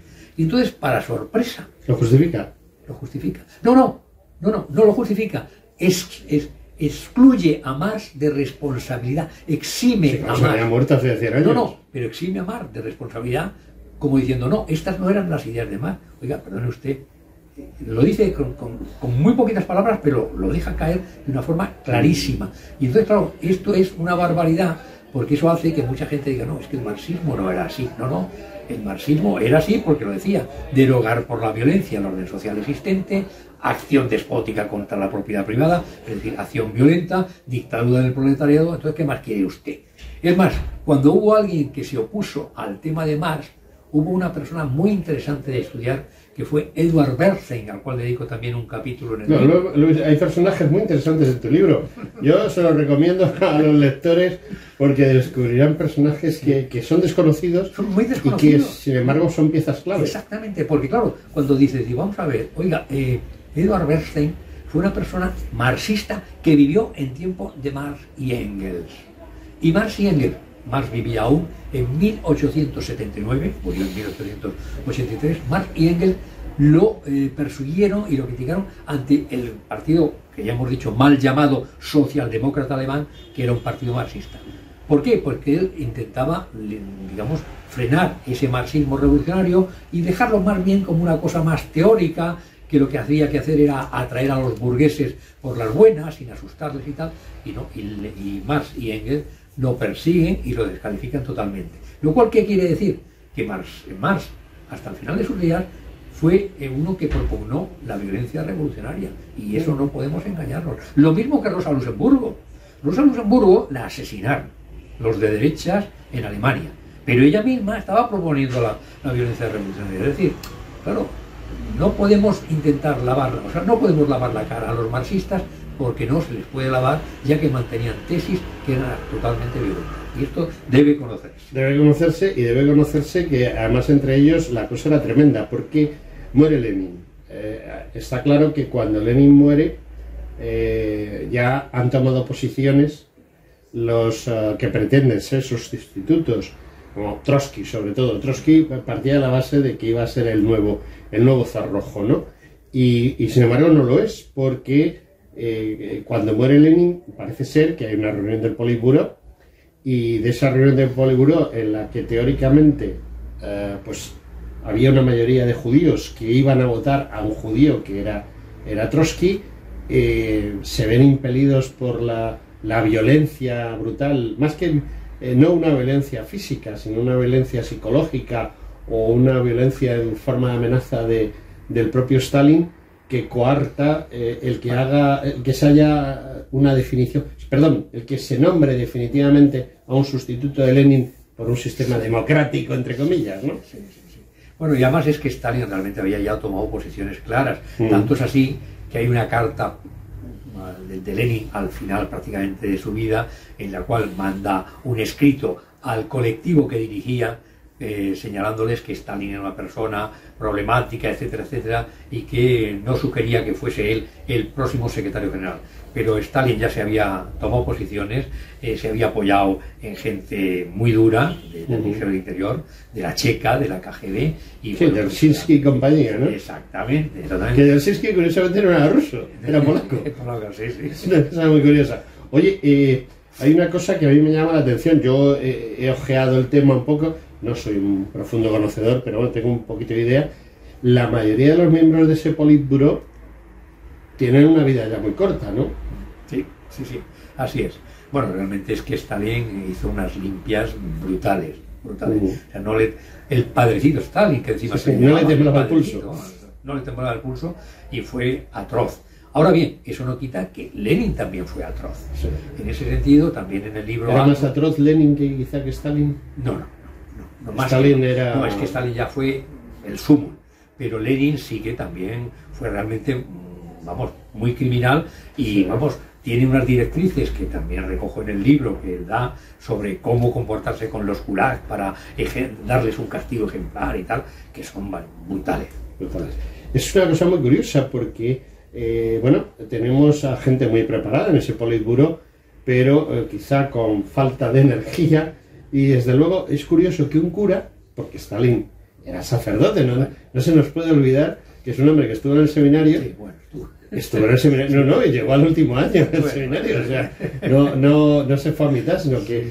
Speaker 2: Y entonces, para sorpresa...
Speaker 1: ¿Lo justifica?
Speaker 2: Lo justifica. No, no, no, no, no lo justifica. Es, es, excluye a Marx de responsabilidad, exime
Speaker 1: sí,
Speaker 2: a Marx.
Speaker 1: Se había muerto hace cien años.
Speaker 2: No, no, pero exime a Marx de responsabilidad, como diciendo, no, estas no eran las ideas de Marx. Oiga, perdone usted, lo dice con, con, con muy poquitas palabras, pero lo deja caer de una forma clarísima. Y entonces, claro, esto es una barbaridad, porque eso hace que mucha gente diga, no, es que el marxismo no era así. No, no, el marxismo era así porque lo decía, derogar por la violencia el orden social existente, acción despótica contra la propiedad privada, es decir, acción violenta, dictadura del proletariado. Entonces, ¿qué más quiere usted? Es más, cuando hubo alguien que se opuso al tema de Marx, hubo una persona muy interesante de estudiar, que fue Edward Bernstein, al cual dedico también un capítulo en el
Speaker 1: no,
Speaker 2: libro.
Speaker 1: Luis, hay personajes muy interesantes en tu libro. Yo se los recomiendo a los lectores porque descubrirán personajes que, que son desconocidos,
Speaker 2: son muy desconocidos
Speaker 1: y que, sin embargo, son piezas clave.
Speaker 2: Exactamente, porque claro, cuando dices, y vamos a ver, oiga, eh, Edward Bernstein fue una persona marxista que vivió en tiempo de Marx y Engels. Y Marx y Engels, Marx vivía aún en mil ochocientos setenta y nueve, murió en mil ochocientos ochenta y tres, Marx y Engels lo eh, persiguieron y lo criticaron ante el partido, que ya hemos dicho, mal llamado socialdemócrata alemán, que era un partido marxista. ¿Por qué? Porque él intentaba, digamos, frenar ese marxismo revolucionario y dejarlo más bien como una cosa más teórica, que lo que hacía que hacer era atraer a los burgueses por las buenas, sin asustarles y tal, y no, y, y Marx y Engels lo persiguen y lo descalifican totalmente. Lo cual, ¿qué quiere decir? Que Marx, Marx hasta el final de sus días, fue uno que propugnó la violencia revolucionaria, y eso no podemos engañarnos. Lo mismo que Rosa Luxemburgo. Rosa Luxemburgo la asesinaron los de derechas en Alemania, pero ella misma estaba proponiendo la, la violencia revolucionaria. Es decir, claro, no podemos intentar lavar, o sea, no podemos lavar la cara a los marxistas, porque no se les puede lavar, ya que mantenían tesis que eran totalmente violentas. Y esto debe conocerse.
Speaker 1: Debe conocerse, y debe conocerse que además entre ellos la cosa era tremenda, porque muere Lenin. Eh, está claro que cuando Lenin muere, eh, ya han tomado posiciones los uh, que pretenden ser sus sustitutos, como Trotsky, sobre todo. Trotsky partía de la base de que iba a ser el nuevo, el nuevo zar rojo, ¿no? Y, y sin embargo no lo es, porque eh, cuando muere Lenin parece ser que hay una reunión del Politburó, y de esa reunión del Politburó en la que teóricamente eh, pues había una mayoría de judíos que iban a votar a un judío que era, era Trotsky, eh, se ven impelidos por la, la violencia brutal, más que eh, no una violencia física, sino una violencia psicológica o una violencia en forma de amenaza de, del propio Stalin, que coarta eh, el que haga, el que se haya una definición, perdón, el que se nombre definitivamente a un sustituto de Lenin por un sistema democrático, entre comillas, ¿no?
Speaker 2: Sí, sí, sí. Bueno, y además es que Stalin realmente había ya tomado posiciones claras,
Speaker 1: mm.
Speaker 2: tanto es así que hay una carta de, de Lenin al final prácticamente de su vida, en la cual manda un escrito al colectivo que dirigía, Eh, señalándoles que Stalin era una persona problemática, etcétera, etcétera, y que no sugería que fuese él el próximo secretario general. Pero Stalin ya se había tomado posiciones, eh, se había apoyado en gente muy dura del uh-huh. Ministerio del Interior, de la Checa, de la K G B, y
Speaker 1: sí, de Helsinki y compañía, ¿no?
Speaker 2: Exactamente, exactamente.
Speaker 1: Que Helsinki curiosamente no era ruso, era polaco.
Speaker 2: Polaco, sí, sí.
Speaker 1: Es una cosa muy curiosa. Oye, eh, hay una cosa que a mí me llama la atención. Yo eh, he ojeado el tema un poco. No soy un profundo conocedor, pero bueno, tengo un poquito de idea. La mayoría de los miembros de ese Politburó tienen una vida ya muy corta, ¿no?
Speaker 2: Sí, sí, sí, así es. Bueno, realmente es que Stalin hizo unas limpias brutales, brutales. Uh. O sea, no le, el padrecito Stalin, que encima
Speaker 1: sí,
Speaker 2: se
Speaker 1: sí, no le temblaba el pulso.
Speaker 2: No le temblaba el pulso y fue atroz. Ahora bien, eso no quita que Lenin también fue atroz. Sí. En ese sentido, también en el libro...
Speaker 1: ¿Era más atroz Lenin que quizá que Stalin?
Speaker 2: No, no. No, más
Speaker 1: Stalin
Speaker 2: que,
Speaker 1: era...
Speaker 2: no, es que Stalin ya fue el sumo, pero Lenin sí que también fue realmente, vamos, muy criminal y, sí. vamos, tiene unas directrices que también recojo en el libro que él da sobre cómo comportarse con los kulaks para darles un castigo ejemplar y tal, que son brutales. brutales.
Speaker 1: Es una cosa muy curiosa porque, eh, bueno, tenemos a gente muy preparada en ese Politburó, pero eh, quizá con falta de energía. Y desde luego es curioso que un cura, porque Stalin era sacerdote, no, no se nos puede olvidar que es un hombre que estuvo en el seminario,
Speaker 2: sí, bueno, estuvo.
Speaker 1: estuvo en el seminario, no, no, y llegó al último año del bueno, seminario, o sea, no, no, no se fue a mitad, sino que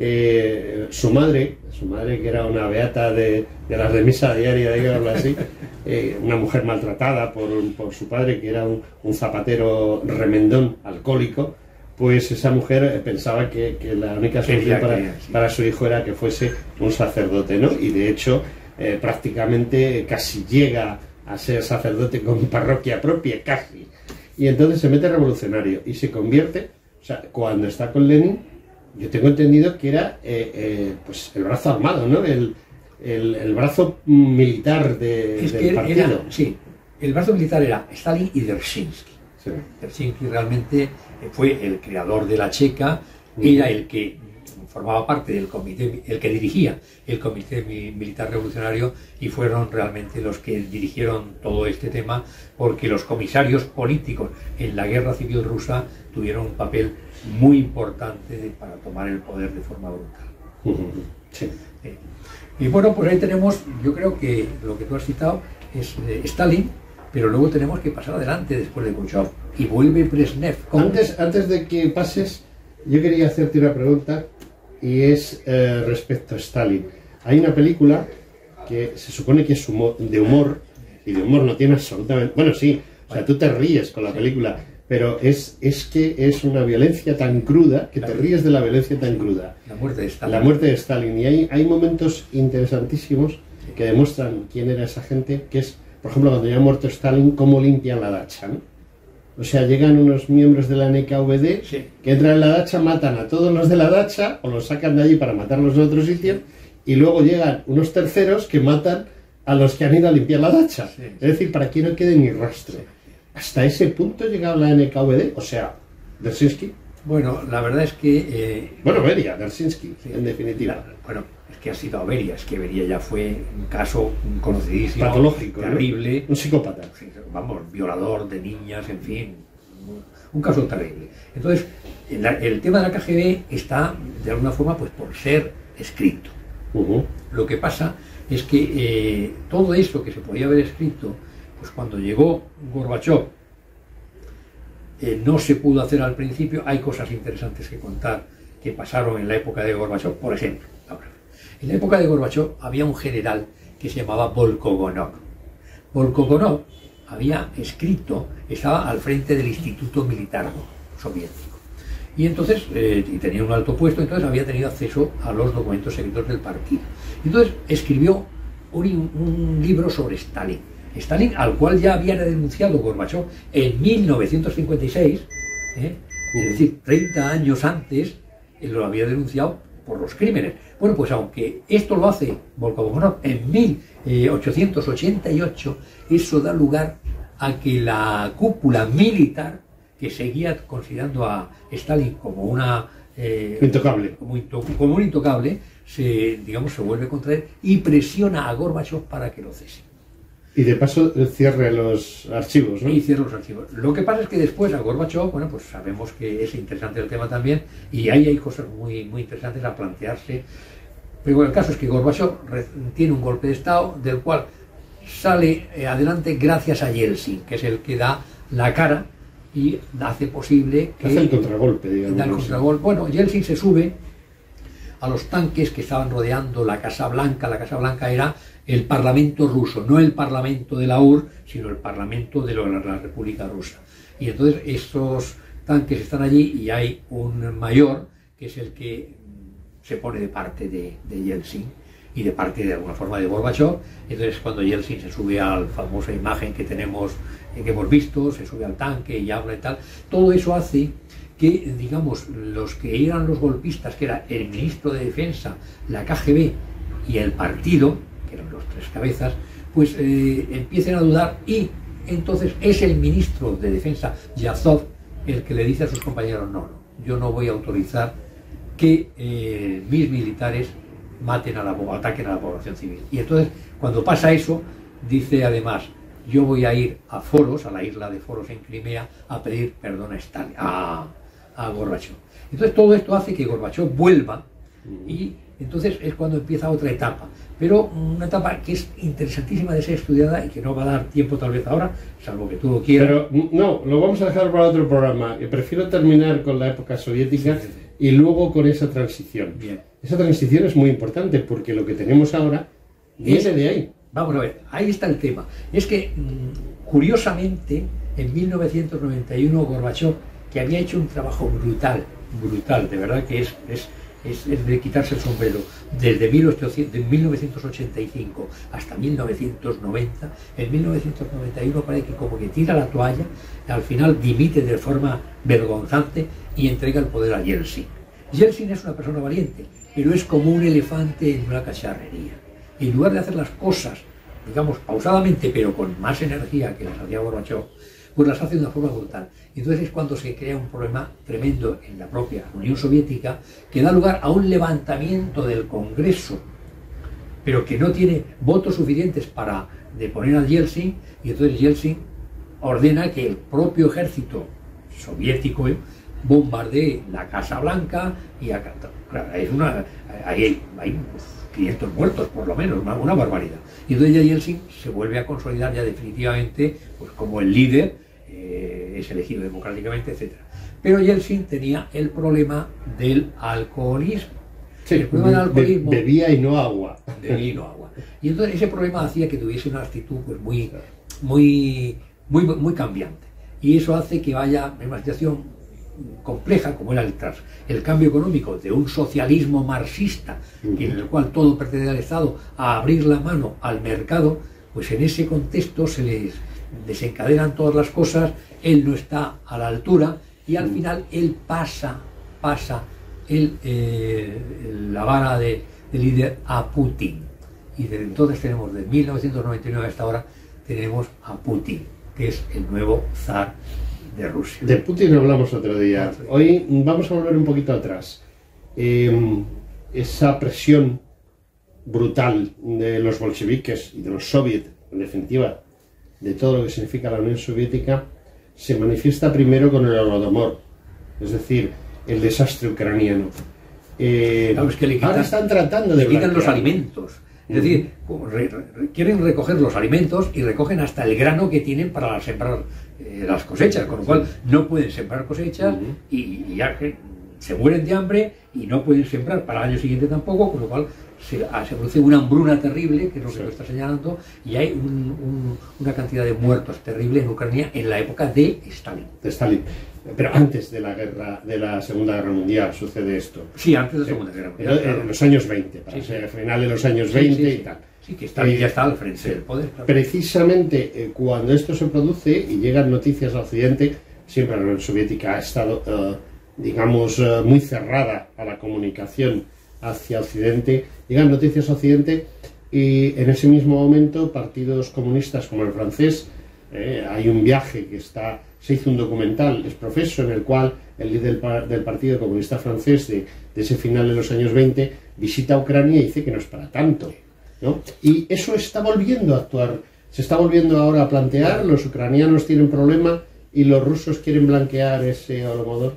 Speaker 1: eh, su madre, su madre que era una beata de, de las de misa diaria, digámoslo así, eh, una mujer maltratada por, por su padre, que era un, un zapatero remendón, alcohólico, pues esa mujer pensaba que, que la única solución para, para su hijo era que fuese un sacerdote, ¿no? Y de hecho, eh, prácticamente casi llega a ser sacerdote con parroquia propia, casi. Y entonces se mete revolucionario y se convierte, o sea, cuando está con Lenin, yo tengo entendido que era eh, eh, pues el brazo armado, ¿no? El, el, el brazo militar de,
Speaker 2: es
Speaker 1: del
Speaker 2: que
Speaker 1: partido.
Speaker 2: Era, sí, el brazo militar era Stalin y Dzerzhinsky. Sí. Dzerzhinsky realmente fue el creador de la Checa, era el que formaba parte del comité, el que dirigía el comité militar revolucionario, y fueron realmente los que dirigieron todo este tema, porque los comisarios políticos en la guerra civil rusa tuvieron un papel muy importante de, para tomar el poder de forma brutal.
Speaker 1: Uh-huh. Sí.
Speaker 2: Eh, y bueno, pues ahí tenemos, yo creo que lo que tú has citado es eh, Stalin, pero luego tenemos que pasar adelante después de Khrushchev y vuelve Brezhnev.
Speaker 1: Antes, antes de que pases, yo quería hacerte una pregunta, y es eh, respecto a Stalin. Hay una película que se supone que es humor, de humor, y de humor no tiene absolutamente... Bueno, sí, o sea, tú te ríes con la película, pero es, es que es una violencia tan cruda que te ríes de la violencia tan cruda.
Speaker 2: La muerte de Stalin.
Speaker 1: La muerte de Stalin. Y hay, hay momentos interesantísimos que demuestran quién era esa gente, que es, por ejemplo, cuando ya ha muerto Stalin, cómo limpian la dacha, ¿no? O sea, llegan unos miembros de la N K V D
Speaker 2: Sí.
Speaker 1: que entran en la dacha, matan a todos los de la dacha o los sacan de allí para matarlos en otro sitio, y luego llegan unos terceros que matan a los que han ido a limpiar la dacha.
Speaker 2: Sí.
Speaker 1: Es decir, para que no quede ni rastro. Hasta ese punto ha llegado la N K V D, o sea, Dzerzhinsky.
Speaker 2: Bueno, la verdad es que... Eh,
Speaker 1: Bueno, Beria, Dzerzhinsky,
Speaker 2: sí,
Speaker 1: en definitiva.
Speaker 2: la- bueno, es que ha sido a Beria, es que Beria ya fue un caso conocidísimo,
Speaker 1: Patológico, ¿no?
Speaker 2: terrible,
Speaker 1: Un psicópata.
Speaker 2: sí, vamos, violador de niñas, en fin, un, un caso terrible. Entonces, el, el tema de la K G B está, de alguna forma, pues por ser escrito.
Speaker 1: Uh-huh.
Speaker 2: Lo que pasa es que eh, todo eso que se podía haber escrito, pues cuando llegó Gorbachov, eh, no se pudo hacer al principio. Hay cosas interesantes que contar que pasaron en la época de Gorbachov. Por ejemplo, ahora, en la época de Gorbachov había un general que se llamaba Volkogonov. Volkogonov había escrito, estaba al frente del Instituto Militar Soviético. Y entonces, eh, y tenía un alto puesto, entonces había tenido acceso a los documentos secretos del partido. Entonces escribió un, un libro sobre Stalin. Stalin, al cual ya había denunciado Gorbachov en mil novecientos cincuenta y seis, ¿eh? Es decir, treinta años antes, él lo había denunciado por los crímenes. Bueno, pues aunque esto lo hace Volkogonov en mil ochocientos ochenta y ocho, eso da lugar a que la cúpula militar, que seguía considerando a Stalin como una eh,
Speaker 1: Intocable.
Speaker 2: como, into, como un intocable, se, digamos, se vuelve contra él y presiona a Gorbachov para que lo cese.
Speaker 1: Y de paso cierre los archivos, ¿no?
Speaker 2: Y cierra los archivos. Lo que pasa es que después a Gorbachov, bueno, pues sabemos que es interesante el tema también, y ahí hay cosas muy, muy interesantes a plantearse. Pero el caso es que Gorbachov tiene un golpe de Estado del cual sale adelante gracias a Yeltsin, que es el que da la cara y hace posible que...
Speaker 1: Hace el contragolpe, digamos.
Speaker 2: Da el contragolpe. Bueno, Yeltsin se sube a los tanques que estaban rodeando la Casa Blanca. La Casa Blanca era el Parlamento ruso, no el Parlamento de la U R S S, sino el Parlamento de la República Rusa. Y entonces esos tanques están allí y hay un mayor que es el que se pone de parte de, de Yeltsin y de parte de alguna forma de Gorbachov. Entonces cuando Yeltsin se sube a la famosa imagen que tenemos, eh, que hemos visto, se sube al tanque y habla y tal, todo eso hace que, digamos, los que eran los golpistas, que era el ministro de Defensa, la K G B y el partido, que eran los tres cabezas, pues eh, empiecen a dudar, y entonces es el ministro de Defensa, Yazov, el que le dice a sus compañeros: no, no, yo no voy a autorizar que eh, mis militares maten a la, ataquen a la población civil. Y entonces, cuando pasa eso, dice además: yo voy a ir a Foros, a la isla de Foros en Crimea, a pedir perdón a Stalin, a, a Gorbachov. Entonces todo esto hace que Gorbachov vuelva, y entonces es cuando empieza otra etapa, pero una etapa que es interesantísima de ser estudiada y que no va a dar tiempo tal vez ahora, salvo que tú lo quieras.
Speaker 1: Pero no, lo vamos a dejar para otro programa. Prefiero terminar con la época soviética, sí, sí, sí, y luego con esa transición.
Speaker 2: Bien.
Speaker 1: Esa transición es muy importante porque lo que tenemos ahora viene de ahí.
Speaker 2: Vamos a ver, ahí está el tema. Es que, curiosamente, en mil novecientos noventa y uno Gorbachov, que había hecho un trabajo brutal, brutal, de verdad que es, es, es, es de quitarse el sombrero, desde mil novecientos ochenta y cinco hasta mil novecientos noventa, en mil novecientos noventa y uno parece que como que tira la toalla, al final dimite de forma vergonzante y entrega el poder a Yeltsin. Yeltsin es una persona valiente, pero es como un elefante en una cacharrería. En lugar de hacer las cosas, digamos, pausadamente, pero con más energía que las hacía Gorbachov, pues las hace de una forma brutal. Entonces es cuando se crea un problema tremendo en la propia Unión Soviética, que da lugar a un levantamiento del Congreso, pero que no tiene votos suficientes para deponer a Yeltsin, y entonces Yeltsin ordena que el propio ejército soviético bombardee la Casa Blanca, y acá, claro, es una, hay, hay quinientos muertos por lo menos, una, una barbaridad. Y entonces ya Yeltsin se vuelve a consolidar ya definitivamente, pues como el líder, eh, es elegido democráticamente, etcétera. Pero Yeltsin tenía el problema del alcoholismo.
Speaker 1: Sí,
Speaker 2: el problema del alcoholismo,
Speaker 1: be bebía y no agua.
Speaker 2: Bebía y no agua. Y entonces ese problema hacía que tuviese una actitud pues muy, muy, muy, muy cambiante. y eso hace que vaya en una situación compleja, como era el, tras, el cambio económico de un socialismo marxista, en el cual todo pertenece al Estado, a abrir la mano al mercado. Pues en ese contexto se les desencadenan todas las cosas, él no está a la altura y al final él pasa, pasa el, eh, la vara de, de líder a Putin. Y desde entonces tenemos, de mil novecientos noventa y nueve hasta ahora, tenemos a Putin, que es el nuevo zar de Rusia.
Speaker 1: De Putin hablamos otro día. Hoy vamos a volver un poquito atrás. Eh, esa presión brutal de los bolcheviques y de los soviets, en definitiva, de todo lo que significa la Unión Soviética, se manifiesta primero con el Holodomor, es decir, el desastre ucraniano. Eh,
Speaker 2: claro, es que le quitan,
Speaker 1: ahora están tratando de
Speaker 2: le quitan
Speaker 1: blanquear.
Speaker 2: los alimentos. Es decir, re, re, quieren recoger los alimentos y recogen hasta el grano que tienen para sembrar eh, las cosechas, con lo cual no pueden sembrar cosechas uh-huh. y, y ya que se mueren de hambre y no pueden sembrar para el año siguiente tampoco, con lo cual se, se produce una hambruna terrible, que es lo que sí. tú estás señalando, y hay un, un, una cantidad de muertos terrible en Ucrania en la época de Stalin.
Speaker 1: De Stalin. Pero antes de la guerra, de la Segunda Guerra Mundial sucede esto.
Speaker 2: Sí, antes de la Segunda Guerra Mundial.
Speaker 1: En, claro. en los años veinte, para
Speaker 2: sí,
Speaker 1: ser
Speaker 2: sí.
Speaker 1: final de los años veinte
Speaker 2: sí, sí,
Speaker 1: y tal.
Speaker 2: Sí, que Stalin eh, ya está al frente sí. del poder. Claro.
Speaker 1: Precisamente eh, cuando esto se produce y llegan noticias al Occidente, siempre la Unión Soviética ha estado, uh, digamos, uh, muy cerrada a la comunicación hacia Occidente, llegan noticias a Occidente y en ese mismo momento partidos comunistas como el francés, eh, hay un viaje que está... Se hizo un documental, es profeso, en el cual el líder del, del Partido Comunista Francés de, de ese final de los años veinte visita Ucrania y dice que no es para tanto, ¿no? Y eso está volviendo a actuar, se está volviendo ahora a plantear, los ucranianos tienen problema y los rusos quieren blanquear ese Holodomor.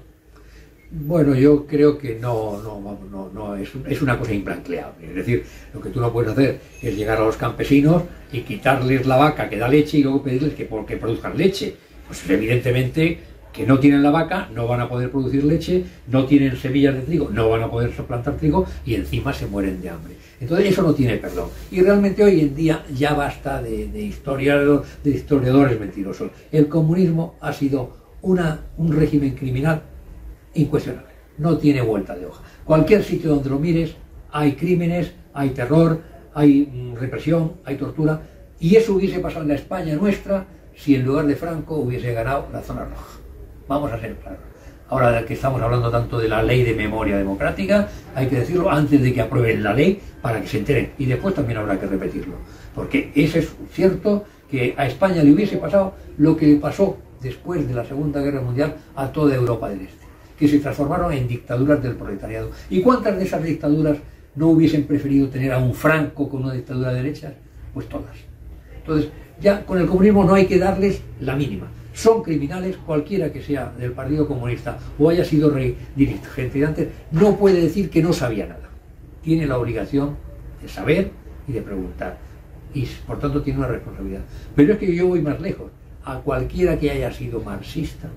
Speaker 2: Bueno, yo creo que no, no, vamos, no, no es, es una cosa imblanqueable. Es decir, lo que tú no puedes hacer es llegar a los campesinos y quitarles la vaca que da leche y luego pedirles que, que produzcan leche. Pues evidentemente que no tienen la vaca, no van a poder producir leche, no tienen semillas de trigo, no van a poder plantar trigo y encima se mueren de hambre. Entonces eso no tiene perdón. Y realmente hoy en día ya basta de, de, historiador, de historiadores mentirosos. El comunismo ha sido una, un régimen criminal incuestionable. No tiene vuelta de hoja. Cualquier sitio donde lo mires hay crímenes, hay terror, hay mm, represión, hay tortura. Y eso hubiese pasado en la España nuestra si en lugar de Franco hubiese ganado la zona roja. Vamos a ser claros. Ahora que estamos hablando tanto de la ley de memoria democrática, hay que decirlo antes de que aprueben la ley para que se enteren. Y después también habrá que repetirlo. Porque eso es cierto que a España le hubiese pasado lo que le pasó después de la Segunda Guerra Mundial a toda Europa del Este, que se transformaron en dictaduras del proletariado. ¿Y cuántas de esas dictaduras no hubiesen preferido tener a un Franco con una dictadura de derechas? Pues todas. Entonces, ya con el comunismo no hay que darles la mínima. Son criminales, cualquiera que sea del Partido Comunista o haya sido rey dirigente antes, no puede decir que no sabía nada. Tiene la obligación de saber y de preguntar. Y por tanto tiene una responsabilidad. Pero es que yo voy más lejos. A cualquiera que haya sido marxista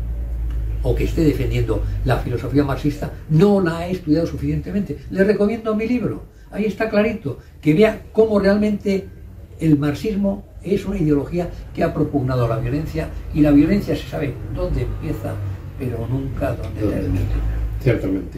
Speaker 2: o que esté defendiendo la filosofía marxista, no la ha estudiado suficientemente. Le recomiendo mi libro. Ahí está clarito. Que vea cómo realmente el marxismo es una ideología que ha propugnado la violencia, y la violencia se sabe dónde empieza, pero nunca dónde termina.
Speaker 1: Ciertamente.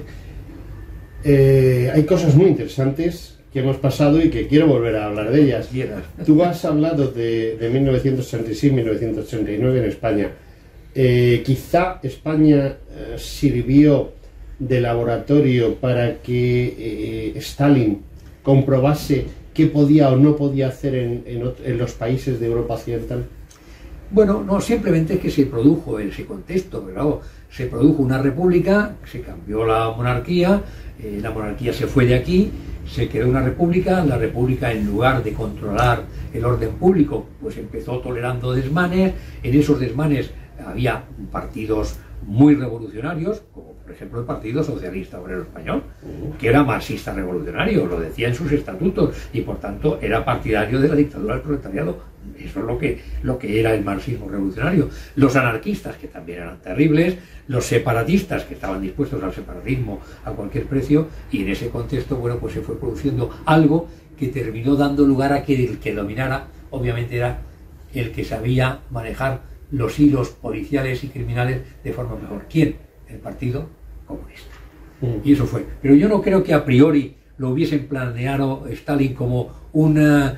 Speaker 1: Eh, hay cosas muy interesantes que hemos pasado y que quiero volver a hablar de ellas.
Speaker 2: Quieras.
Speaker 1: Tú has hablado de, de mil novecientos ochenta y seis a mil novecientos ochenta y nueve en España. Eh, quizá España eh, sirvió de laboratorio para que eh, Stalin comprobase qué podía o no podía hacer en, en, en los países de Europa Occidental.
Speaker 2: Bueno, no, simplemente que se produjo ese contexto, pero se produjo una república, se cambió la monarquía, eh, la monarquía se fue de aquí, se creó una república, la república en lugar de controlar el orden público, pues empezó tolerando desmanes, en esos desmanes había partidos muy revolucionarios, como por ejemplo el Partido Socialista Obrero Español, que era marxista revolucionario, lo decía en sus estatutos, y por tanto era partidario de la dictadura del proletariado. Eso es lo que, lo que era el marxismo revolucionario. Los anarquistas, que también eran terribles, los separatistas, que estaban dispuestos al separatismo a cualquier precio, y en ese contexto, bueno, pues se fue produciendo algo que terminó dando lugar a que el que dominara, obviamente, era el que sabía manejar los hilos policiales y criminales de forma mejor. ¿Quién? El Partido Comunista. Y eso fue. Pero yo no creo que a priori lo hubiesen planeado Stalin como una,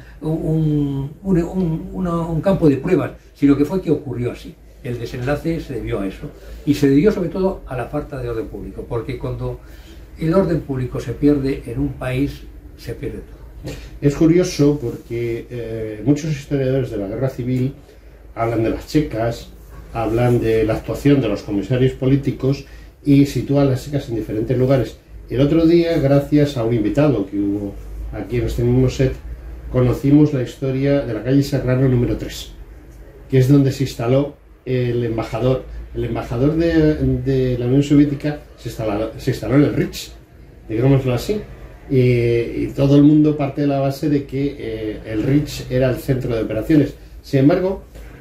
Speaker 2: un, un, un, una, un campo de pruebas, sino que fue que ocurrió así. El desenlace se debió a eso. Y se debió sobre todo a la falta de orden público, porque cuando el orden público se pierde en un país, se pierde todo.
Speaker 1: Es curioso porque eh, muchos historiadores de la guerra civil hablan de las checas, hablan de la actuación de los comisarios políticos y sitúan las checas en diferentes lugares. El otro día, gracias a un invitado que hubo aquí en este mismo set, conocimos la historia de la calle Serrano número tres, que es donde se instaló el embajador. El embajador de, de la Unión Soviética se instaló, se instaló en el Ritz, digámoslo así, y, y todo el mundo parte de la base de que eh, el Ritz era el centro de operaciones. Sin embargo,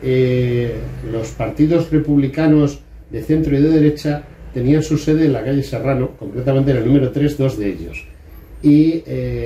Speaker 1: eh, los partidos republicanos de centro y de derecha tenían su sede en la calle Serrano, concretamente en el número tres, dos de ellos. Y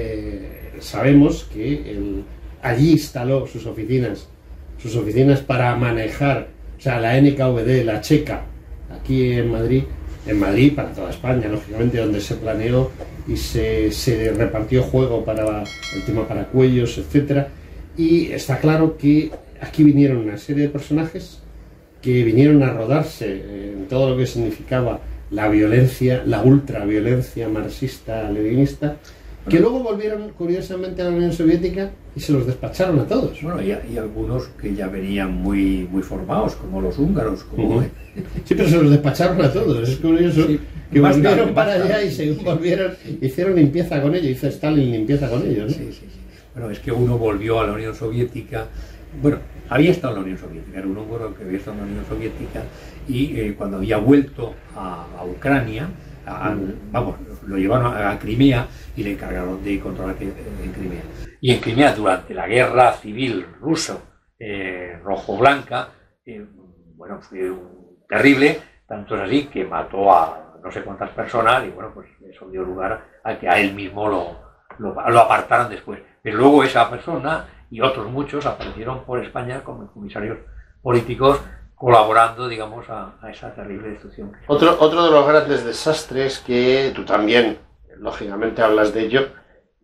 Speaker 1: eh, sabemos que el, allí instaló sus oficinas, sus oficinas para manejar, o sea, la N K V D, la checa, aquí en Madrid, en Madrid para toda España, lógicamente, donde se planeó y se, se repartió juego para el tema para cuellos, etcétera. Y está claro que aquí vinieron una serie de personajes que vinieron a rodarse en todo lo que significaba la violencia, la ultraviolencia marxista-leninista, que luego volvieron curiosamente a la Unión Soviética y se los despacharon a todos.
Speaker 2: Bueno, y, y algunos que ya venían muy, muy formados, como los húngaros. Como...
Speaker 1: Uh-huh. Sí, pero se los despacharon a todos, es curioso, sí, que bastante, volvieron para bastante, allá y se sí, volvieron, hicieron limpieza con ellos, hizo Stalin limpieza con ellos, ¿no?
Speaker 2: Sí, sí, sí. Bueno, es que uno volvió a la Unión Soviética, bueno, había estado en la Unión Soviética, era un húngaro que había estado en la Unión Soviética y eh, cuando había vuelto a, a Ucrania, a, vamos, lo llevaron a, a Crimea y le encargaron de controlar en Crimea. Y en Crimea, durante la guerra civil ruso, eh, rojo-blanca, eh, bueno, fue un, terrible, tanto es así que mató a no sé cuántas personas y bueno, pues eso dio lugar a que a él mismo lo, lo, lo apartaran después. Pero luego esa persona y otros muchos aparecieron por España como comisarios políticos colaborando, digamos, a, a esa terrible destrucción.
Speaker 1: Otro, otro de los grandes desastres que tú también, lógicamente, hablas de ello,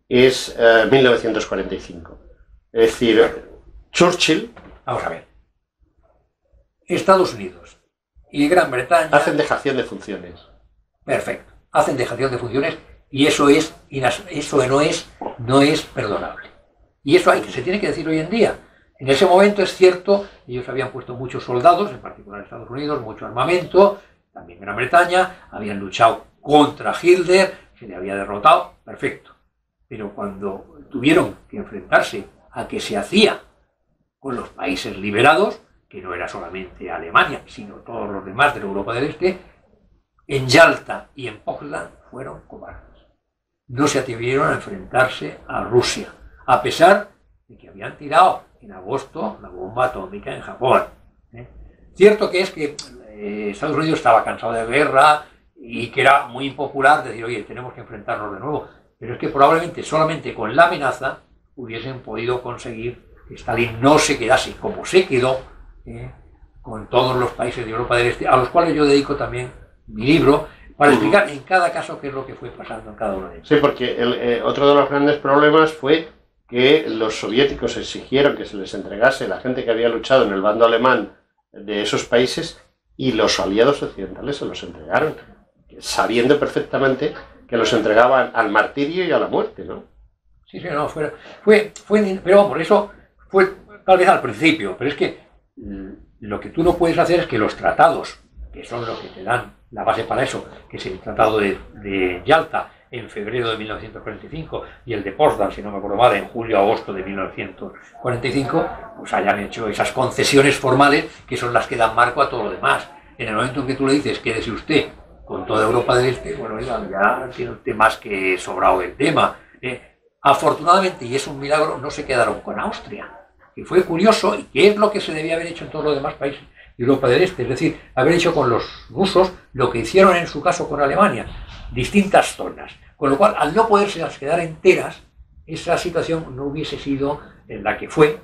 Speaker 1: es eh, mil novecientos cuarenta y cinco. Es decir, Churchill...
Speaker 2: Vamos a ver. Estados Unidos y Gran Bretaña...
Speaker 1: hacen dejación de funciones.
Speaker 2: Perfecto. Hacen dejación de funciones y eso es eso no es, no es perdonable. Y eso hay que se tiene que decir hoy en día. En ese momento es cierto, ellos habían puesto muchos soldados, en particular Estados Unidos, mucho armamento, también Gran Bretaña, habían luchado contra Hitler, se le había derrotado, perfecto. Pero cuando tuvieron que enfrentarse a que se hacía con los países liberados, que no era solamente Alemania, sino todos los demás de la Europa del Este, en Yalta y en Potsdam fueron cobardes. No se atrevieron a enfrentarse a Rusia, a pesar de que habían tirado en agosto la bomba atómica en Japón. ¿eh? Cierto que es que eh, Estados Unidos estaba cansado de guerra y que era muy impopular decir, oye, tenemos que enfrentarnos de nuevo, pero es que probablemente solamente con la amenaza hubiesen podido conseguir que Stalin no se quedase como se quedó eh, con todos los países de Europa del Este, a los cuales yo dedico también mi libro, para explicar en cada caso qué es lo que fue pasando en cada uno de ellos.
Speaker 3: Sí, porque el, eh, otro de los grandes problemas fue que los soviéticos exigieron que se les entregase la gente que había luchado en el bando alemán de esos países y los aliados occidentales se los entregaron, sabiendo perfectamente que los entregaban al martirio y a la muerte, ¿no?
Speaker 2: Sí, sí, no, fue, fue, fue pero por eso fue tal vez al principio, pero es que lo que tú no puedes hacer es que los tratados, que son los que te dan la base para eso, que es el tratado de, de Yalta en febrero de mil novecientos cuarenta y cinco y el de Potsdam, si no me acuerdo mal, en julio-agosto de mil novecientos cuarenta y cinco, pues hayan hecho esas concesiones formales que son las que dan marco a todo lo demás. En el momento en que tú le dices, quédese usted con toda Europa del Este, bueno, ya tiene usted más que sobrado el tema. Eh, afortunadamente, y es un milagro, no se quedaron con Austria, que fue curioso y que es lo que se debía haber hecho en todos los demás países de Europa del Este, es decir, haber hecho con los rusos lo que hicieron en su caso con Alemania, distintas zonas, con lo cual al no poderse quedar enteras, esa situación no hubiese sido en la que fue,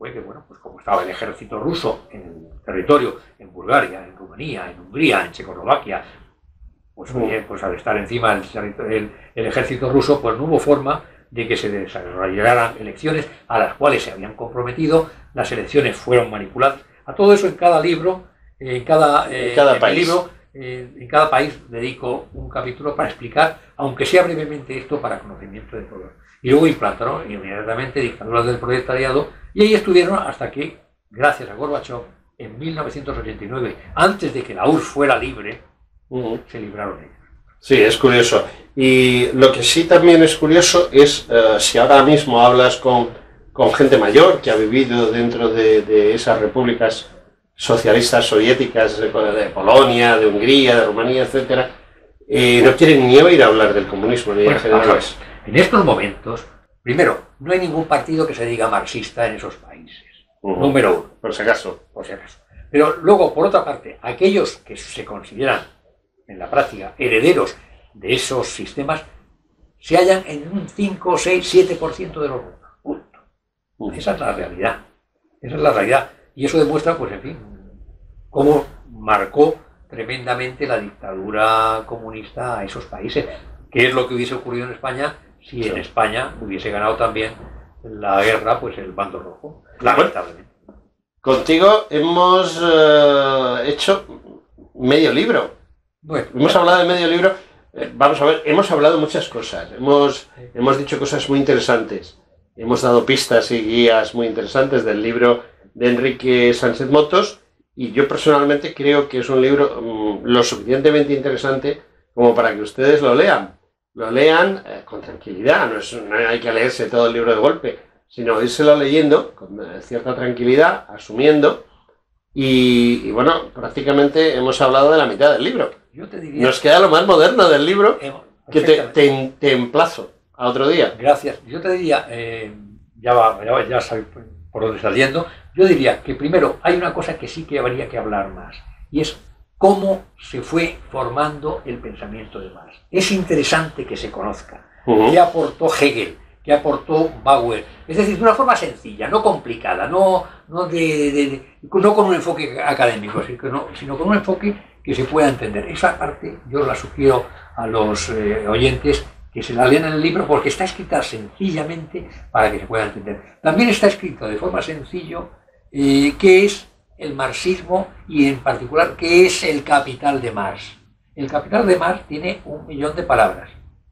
Speaker 2: fue que, bueno, pues como estaba el ejército ruso en el territorio, en Bulgaria, en Rumanía, en Hungría, en Checoslovaquia, pues, oye, pues al estar encima el, el, el ejército ruso, pues no hubo forma de que se desarrollaran elecciones a las cuales se habían comprometido, las elecciones fueron manipuladas. A todo eso en cada libro, en cada, eh,
Speaker 3: en cada
Speaker 2: en
Speaker 3: país.
Speaker 2: libro, eh, en cada país dedico un capítulo para explicar, aunque sea brevemente esto, para conocimiento de todos. Y luego implantaron inmediatamente dictaduras del proletariado, y ahí estuvieron hasta que, gracias a Gorbachov, en mil novecientos ochenta y nueve, antes de que la U R S S fuera libre, uh-huh. se libraron ellos.
Speaker 3: Sí, es curioso. Y lo que sí también es curioso es uh, si ahora mismo hablas con, con gente mayor que ha vivido dentro de, de esas repúblicas socialistas soviéticas, de, de Polonia, de Hungría, de Rumanía, etcétera, eh, no quieren ni oír hablar del comunismo ni
Speaker 2: bueno,
Speaker 3: en general.
Speaker 2: En estos momentos, primero, no hay ningún partido que se diga marxista en esos países. Uh-huh. Número uno.
Speaker 3: Por si acaso.
Speaker 2: Por si acaso. Pero luego, por otra parte, aquellos que se consideran en la práctica herederos de esos sistemas se hallan en un cinco, seis, siete por ciento de los votos. Punto. Uh-huh. Esa es la realidad. Esa es la realidad. Y eso demuestra, pues en fin, cómo marcó tremendamente la dictadura comunista a esos países. ¿Qué es lo que hubiese ocurrido en España si en España hubiese ganado también la guerra, pues el bando rojo? Lamentablemente.
Speaker 3: Contigo hemos uh, hecho medio libro.
Speaker 2: Bueno,
Speaker 3: hemos
Speaker 2: bueno.
Speaker 3: hablado de medio libro. Eh, vamos a ver, hemos hablado muchas cosas. Hemos, hemos dicho cosas muy interesantes. Hemos dado pistas y guías muy interesantes del libro de Enrique Sánchez Motos. Y yo personalmente creo que es un libro um, lo suficientemente interesante como para que ustedes lo lean. Lo lean eh, con tranquilidad. No, es, no hay que leerse todo el libro de golpe, sino írselo leyendo con eh, cierta tranquilidad, asumiendo. Y, y bueno, prácticamente hemos hablado de la mitad del libro.
Speaker 2: Yo te diría,
Speaker 3: nos queda lo más moderno del libro,
Speaker 2: eh,
Speaker 3: que te, te, te emplazo a otro día.
Speaker 2: Gracias. Yo te diría, eh, ya va, ya, va, ya sabes por dónde estás yendo, yo diría que primero hay una cosa que sí que habría que hablar más, y es cómo se fue formando el pensamiento de Marx. Es interesante que se conozca uh-huh. qué aportó Hegel, qué aportó Bauer, es decir, de una forma sencilla, no complicada, no, no, de, de, de, no con un enfoque académico, sino, sino con un enfoque que se pueda entender. Esa parte yo la sugiero a los eh, oyentes que se la lean en el libro porque está escrita sencillamente para que se pueda entender. También está escrito de forma sencilla eh, qué es el marxismo y en particular qué es el Capital de Marx. El Capital de Marx tiene un millón de palabras.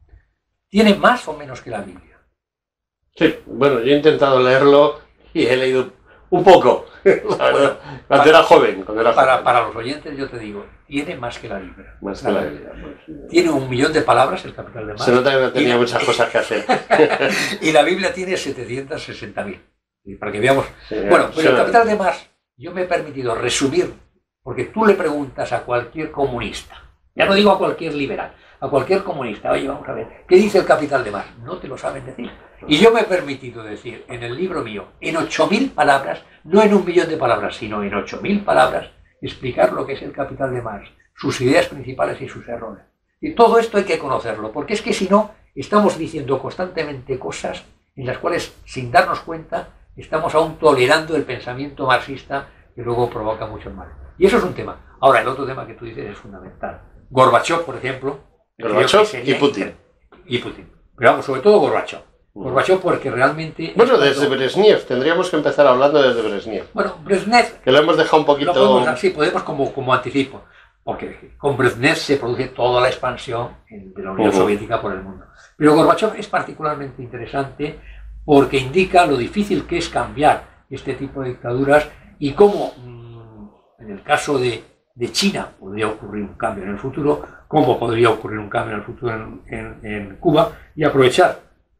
Speaker 2: Tiene más o menos que la Biblia.
Speaker 3: Sí, bueno, yo he intentado leerlo y he leído un poco, la verdad, bueno, cuando para, era joven. Cuando era
Speaker 2: para,
Speaker 3: joven.
Speaker 2: para los oyentes yo te digo, tiene más que la Biblia.
Speaker 3: Más que la, la Biblia.
Speaker 2: Biblia. Tiene un millón de palabras el Capital de Marx.
Speaker 3: Se nota que no tenía y, muchas cosas que hacer.
Speaker 2: Y la Biblia tiene setecientas sesenta mil. Para que veamos. Sí, bueno, pero el Capital de Marx, yo me he permitido resumir, porque tú le preguntas a cualquier comunista, ya no digo a cualquier liberal, a cualquier comunista, oye, vamos a ver, ¿qué dice el Capital de Marx? No te lo saben decir. Y yo me he permitido decir en el libro mío, en ocho mil palabras, no en un millón de palabras, sino en ocho mil palabras, explicar lo que es el Capital de Marx, sus ideas principales y sus errores. Y todo esto hay que conocerlo, porque es que si no, estamos diciendo constantemente cosas en las cuales, sin darnos cuenta, estamos aún tolerando el pensamiento marxista que luego provoca mucho mal. Y eso es un tema. Ahora, el otro tema que tú dices es fundamental. Gorbachov, por ejemplo.
Speaker 3: Gorbachov y Putin.
Speaker 2: Y Putin. Pero vamos, sobre todo Gorbachov. Gorbachov porque realmente...
Speaker 3: Bueno, desde Brezhnev, tendríamos que empezar hablando desde Brezhnev.
Speaker 2: Bueno, Brezhnev...
Speaker 3: Que lo hemos dejado un poquito...
Speaker 2: Podemos, sí, podemos como, como anticipo. Porque con Brezhnev se produce toda la expansión de la Unión uh-huh. Soviética por el mundo. Pero Gorbachov es particularmente interesante porque indica lo difícil que es cambiar este tipo de dictaduras y cómo, en el caso de, de China, podría ocurrir un cambio en el futuro, cómo podría ocurrir un cambio en el futuro en, en, en Cuba, y aprovechar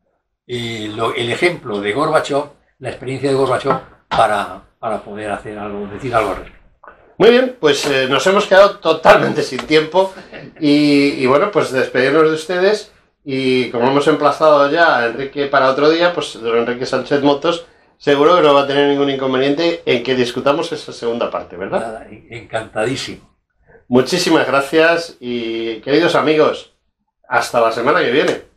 Speaker 2: eh, lo, el ejemplo de Gorbachov, la experiencia de Gorbachov, para, para poder hacer algo, decir algo al respecto.
Speaker 3: Muy bien, pues eh, nos hemos quedado totalmente sin tiempo y, y bueno, pues despedirnos de ustedes. Y como hemos emplazado ya a Enrique para otro día, pues don Enrique Sánchez Motos seguro que no va a tener ningún inconveniente en que discutamos esa segunda parte, ¿verdad?
Speaker 2: Nada, encantadísimo.
Speaker 3: Muchísimas gracias y queridos amigos, hasta la semana que viene.